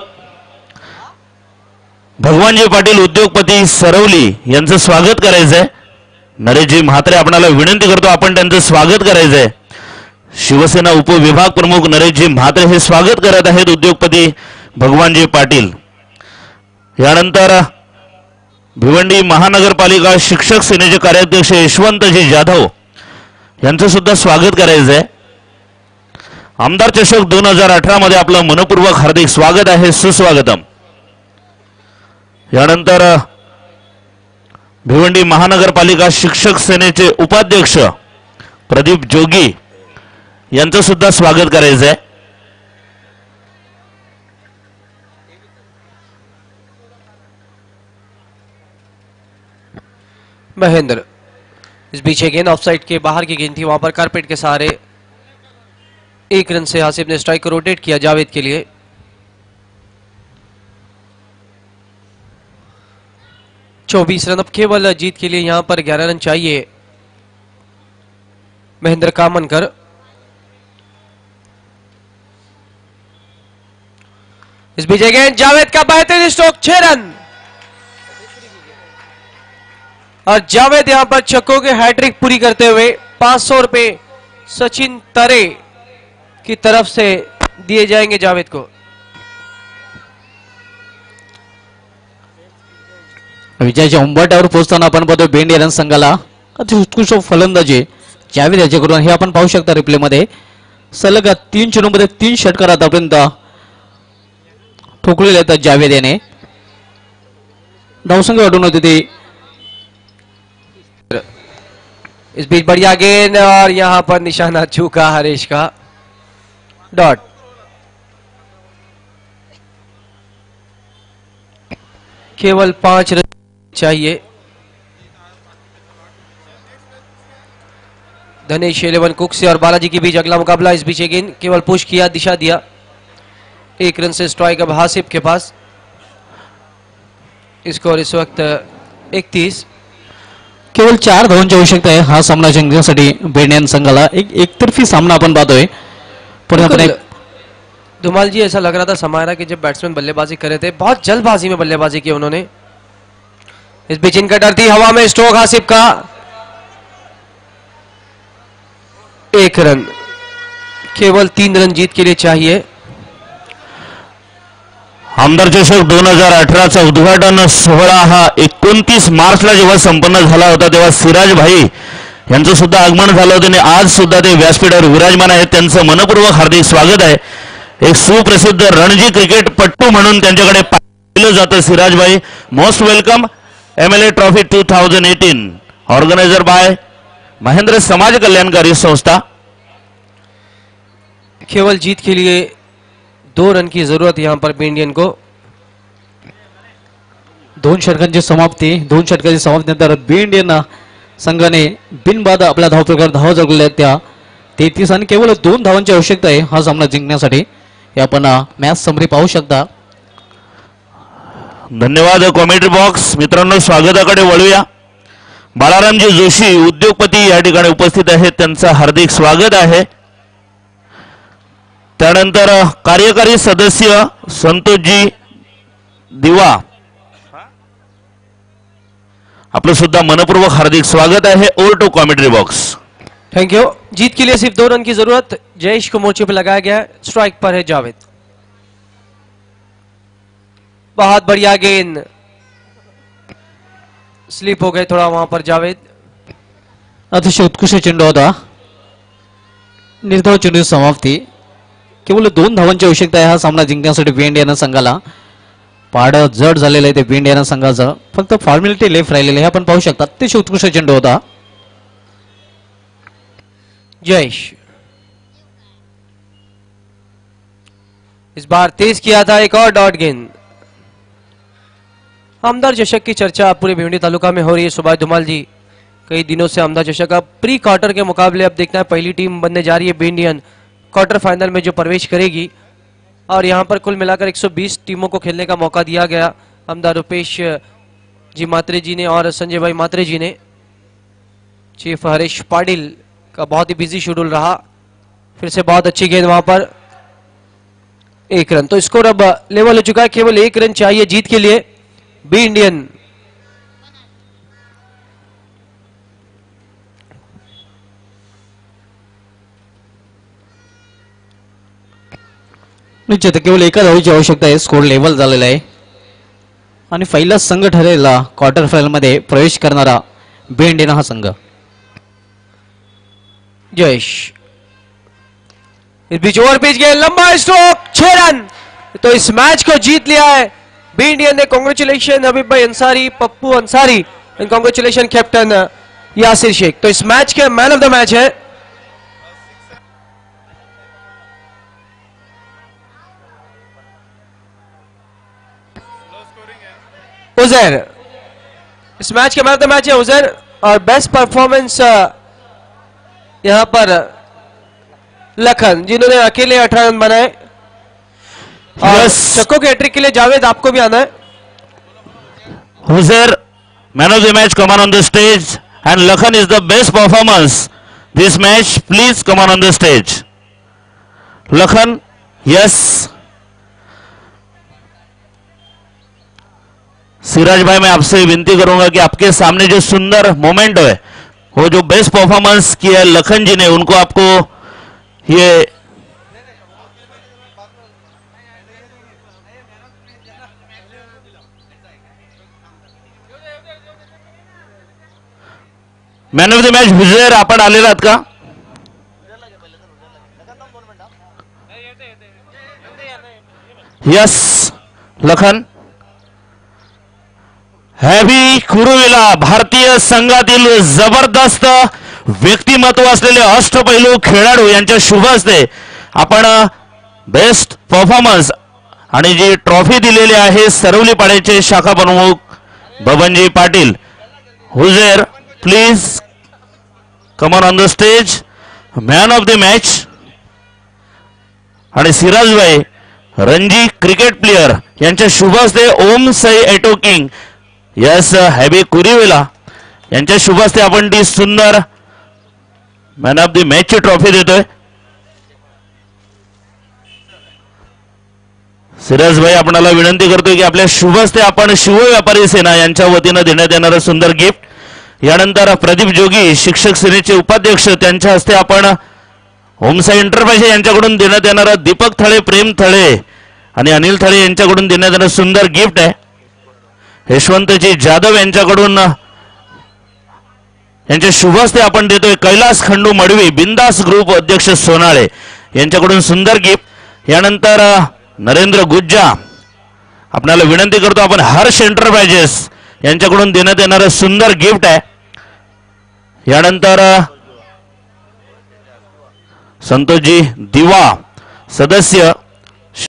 भगवानजी पाटील उद्योगपती सरवली यांचं स्वागत करायचंय. नरेशजी म्हात्रे आपणाला विनंती करतो आपण त्यांचं स्वागत करायचंय. शिवसेना उपविभाग प्रमुख नरेशजी म्हात्रे हे स्वागत करत आहेत उद्योगपती भगवानजी पाटील. यानंतर भिवंडी महानगरपालिका शिक्षक सेनेचे कार्याध्यक्ष यशवंतजी जाधव यांचं सुद्धा स्वागत करायचंय. आमदार चषक दोन हजार अठरा मध्ये आपलं मनपूर्वक हार्दिक स्वागत आहे, सुस्वागतम. यानंतर भिवंडी महानगरपालिका शिक्षक सेनेचे उपाध्यक्ष प्रदीप जोगी यांचं सुद्धा स्वागत करायचंय. महेंद्र, इस बीच गेंद ऑफसाइड के बाहर की गेंद थी, वहां पर कारपेट के सहारे एक रन से हासिफ ने स्ट्राइक को रोटेट किया जावेद के लिए. चौबीस रन अब केवल जीत के लिए यहां पर ग्यारह रन चाहिए. महेंद्र कामनकर, इस बीच गेंद जावेद का बेहतरीन स्ट्रोक, छह रन. और जावेद यहां पर छक्कों के हैट्रिक पूरी करते हुए पांच सौ रुपए सचिन तरे की तरफ से दिए जाएंगे जावेद को. विजयाच्या उंबरठ्यावर पोहोचताना आपण पाहतो भिवंडी संघाला अति उत्कृष्ट फलंदाजी जावेद याच्याकडून हे आपण पाहू शकता रिप्ले मध्ये. सलग तीन चेंडूमध्ये तीन षटकार आतापर्यंत ठोकलेले आहेत जावेद याने. धावसंख्या वाढून होती ती. इस बीच बढ़िया गेंद और यहां पर निशाना चूका हरीश का. डॉट. केवल पांच रन चाहिए. धनेश इलेवन कुक से और बालाजी के बीच अगला मुकाबला. इस बीच गेंद केवल पुश किया, दिशा दिया. एक रन से स्ट्राइक अब हासिफ के पास. स्कोर इस वक्त इकतीस. केवळ चार धावांची आवश्यकता आहे हा सामना जिंकण्यासाठी भिवंडी संघाला. एक एकतर्फी सामना आपण पाहतोय. धुमाल जी, ऐसा लग रहा था समायरा के जब बैट्समैन बल्लेबाजी कर रहे थे, बहुत जल्दबाजी में बल्लेबाजी की उन्होंने. इस बीच इनका डरती हवा में स्ट्रोक हासिफ का. एक रन, केवल तीन रन जीत के लिए चाहिए. आमदार चषक दोन हजार अठराचा उद्घाटन सोहळा हा एकोणतीस मार्चला जेव्हा संपन्न झाला होता तेव्हा सिराज भाई यांचं सुद्धा आगमन झालं होतं आणि आज सुद्धा ते व्यासपीठावर विराजमान आहेत. त्यांचं मनपूर्वक हार्दिक स्वागत आहे. एक सुप्रसिद्ध रणजी क्रिकेटपट्टू म्हणून त्यांच्याकडे पाहिलं जातं सिराज भाई. Most welcome. M L A trophy two thousand eighteen organizer by Mahendra समाज कल्याणकारी संस्था. केवल जीत के लिए दो रन की जरूरत यहां पर इंडियन को. दोन षटकांची समाप्ती. दोन षटकांची समाप्तीनंतर भिवंडी संघाने बिनबाद आपल्या धावप्रकार धावा जगलेल्या त्या तेहतीस आणि केवळ दोन धावांची आवश्यकता आहे हा सामना जिंकण्यासाठी. हे आपण मॅच समरी पाहू शकता. धन्यवाद कॉमेंट्री बॉक्स. मित्रांनो, स्वागताकडे वळूया. बाळारामजी जोशी उद्योगपती या ठिकाणी उपस्थित आहेत, त्यांचं हार्दिक स्वागत आहे. त्यानंतर कार्यकारी सदस्य संतोषजी दिवा आपलं सुद्धा मनपूर्वक हार्दिक स्वागत आहे. Over to commentary box. Thank you. जीत के लिए सिर्फ दो रन की जरूरत. जयेश को मोर्चे पर लगाया गया. स्ट्राइक पर है जावेद. बहुत बढ़िया गेंद, स्लिप हो गए थोड़ा वहां पर जावेद. अतिशय उत्कृष्ट चेंडू होता. निर्धाव चेंडू समाप्ती. केवळ दोन धावांची आवश्यकता आहे हा सामना जिंकण्यासाठी भिवंडी संघाला. पाड जड झालेलं आहे ते भिवंडी संघाचं. फक्त फॉर्मॅलिटी लेफ्ट राहिलेले हे आपण पाहू शकता. अतिशय उत्कृष्ट चेंडू होता. जयेश इस बार तेज किया था, एक और डॉट गेंद। आमदार चषक की चर्चा पूरे भिवंडी तालुका में हो रही है। सुभाष धुमाल जी, कई दिनों से आमदार चषक का प्री क्वार्टर के मुकाबले अब देखना है पहली टीम बनने जा रही है बी इंडियन क्वार्टर फाइनल में जो प्रवेश करेगी। और यहां पर कुल मिलाकर एक सौ बीस टीमों को खेलने का मौका दिया गया। आमदार रुपेश जी मात्रे जी ने और संजय भाई मात्रे जी ने। चीफ हरीश पाटिल का बहुत ही बिजी शेड्यूल रहा। फिर से बहुत अच्छी गेंद वहां पर, एक रन। तो स्कोर अब लेवल हो चुका है, केवल एक रन चाहिए जीत के लिए बी इंडियन। निश्चित केवळ एका धावेची आवश्यकता आहे, स्कोर लेवल झालेला आहे आणि पहिला संघ ठरलेला क्वार्टर फायनल मध्ये प्रवेश करणारा बी इंडियन हा संघ। जयेश इस बीच ओवर पिच गए, लंबा स्ट्रोक, छह रन। तो इस मैच को जीत लिया है बी इंडियन ने। कांग्रेचुलेशन हबीब भाई Ansari, Pappu Ansari and congratulation captain Yasir Shaikh. तो इस मैच के मैन ऑफ द मैच है उजैर। इस मैच के मैन ऑफ द मैच है उजैर। और बेस्ट परफॉर्मेंस यहां पर लखन, जिन्होंने अकेले अठारह रन बनाए। और चक्कों के हैट्रिक के लिए जावेद आपको भी आना है। Uzair, man of the match, come on on the stage, and Lakhan is the best performance this match. Please come on on the stage. Lakhan, yes. Siraj भाई, मैं आपसे विनती करूंगा कि आपके सामने जो सुंदर मोमेंट है, वो जो बेस्ट परफॉर्मेंस किया है लखन जी ने, उनको आपको ये man of the match Uzair आपण आलेला आहात का? यस लखन। हॅबी कुरुविला, भारतीय संघातील जबरदस्त व्यक्तिमत्व असलेले अष्टपैलू खेळाडू यांच्या शुभ हस्ते आपण बेस्ट परफॉर्मन्स आणि जी ट्रॉफी दिलेली आहे सरवली पाड्याचे शाखा प्रमुख Babanji Patil. Uzair please come on on the stage, man of the match. आणि सिराज भाई, रणजी क्रिकेट प्लेयर यांच्या शुभ हस्ते Om Sai auto king, yes Abey Kuruvilla यांच्या शुभ हस्ते आपण ती सुंदर मॅन ऑफ द मॅच ची ट्रॉफी देतोय। सिराज भाई, आपणाला विनंती करतोय की आपल्या शुभ हस्ते आपण शिव व्यापारी सेना यांच्या वतीनं देण्यात येणारं सुंदर गिफ्ट। यानंतर प्रदीप जोगी, शिक्षक सेनेचे उपाध्यक्ष, त्यांच्या हस्ते आपण होमसाई एंटरप्राइज यांच्याकडून देण्यात येणारं दीपक थळे, प्रेम थळे आणि अनिल थळे यांच्याकडून देण्यात येणारं सुंदर गिफ्ट आहे। यशवंतजी जाधव यांच्याकडून यांच्या शुभ हस्ते आपण देतोय कैलास खंडू मडवी, बिंदास ग्रुप अध्यक्ष सोनाळे यांच्याकडून सुंदर गिफ्ट। यानंतर नरेंद्र गुज्जा, आपल्याला विनंती करतो आपण हर्ष एंटरप्राइजेस यांच्याकडून देण्यात येणारं सुंदर गिफ्ट आहे। यानंतर संतोषजी दिवा, सदस्य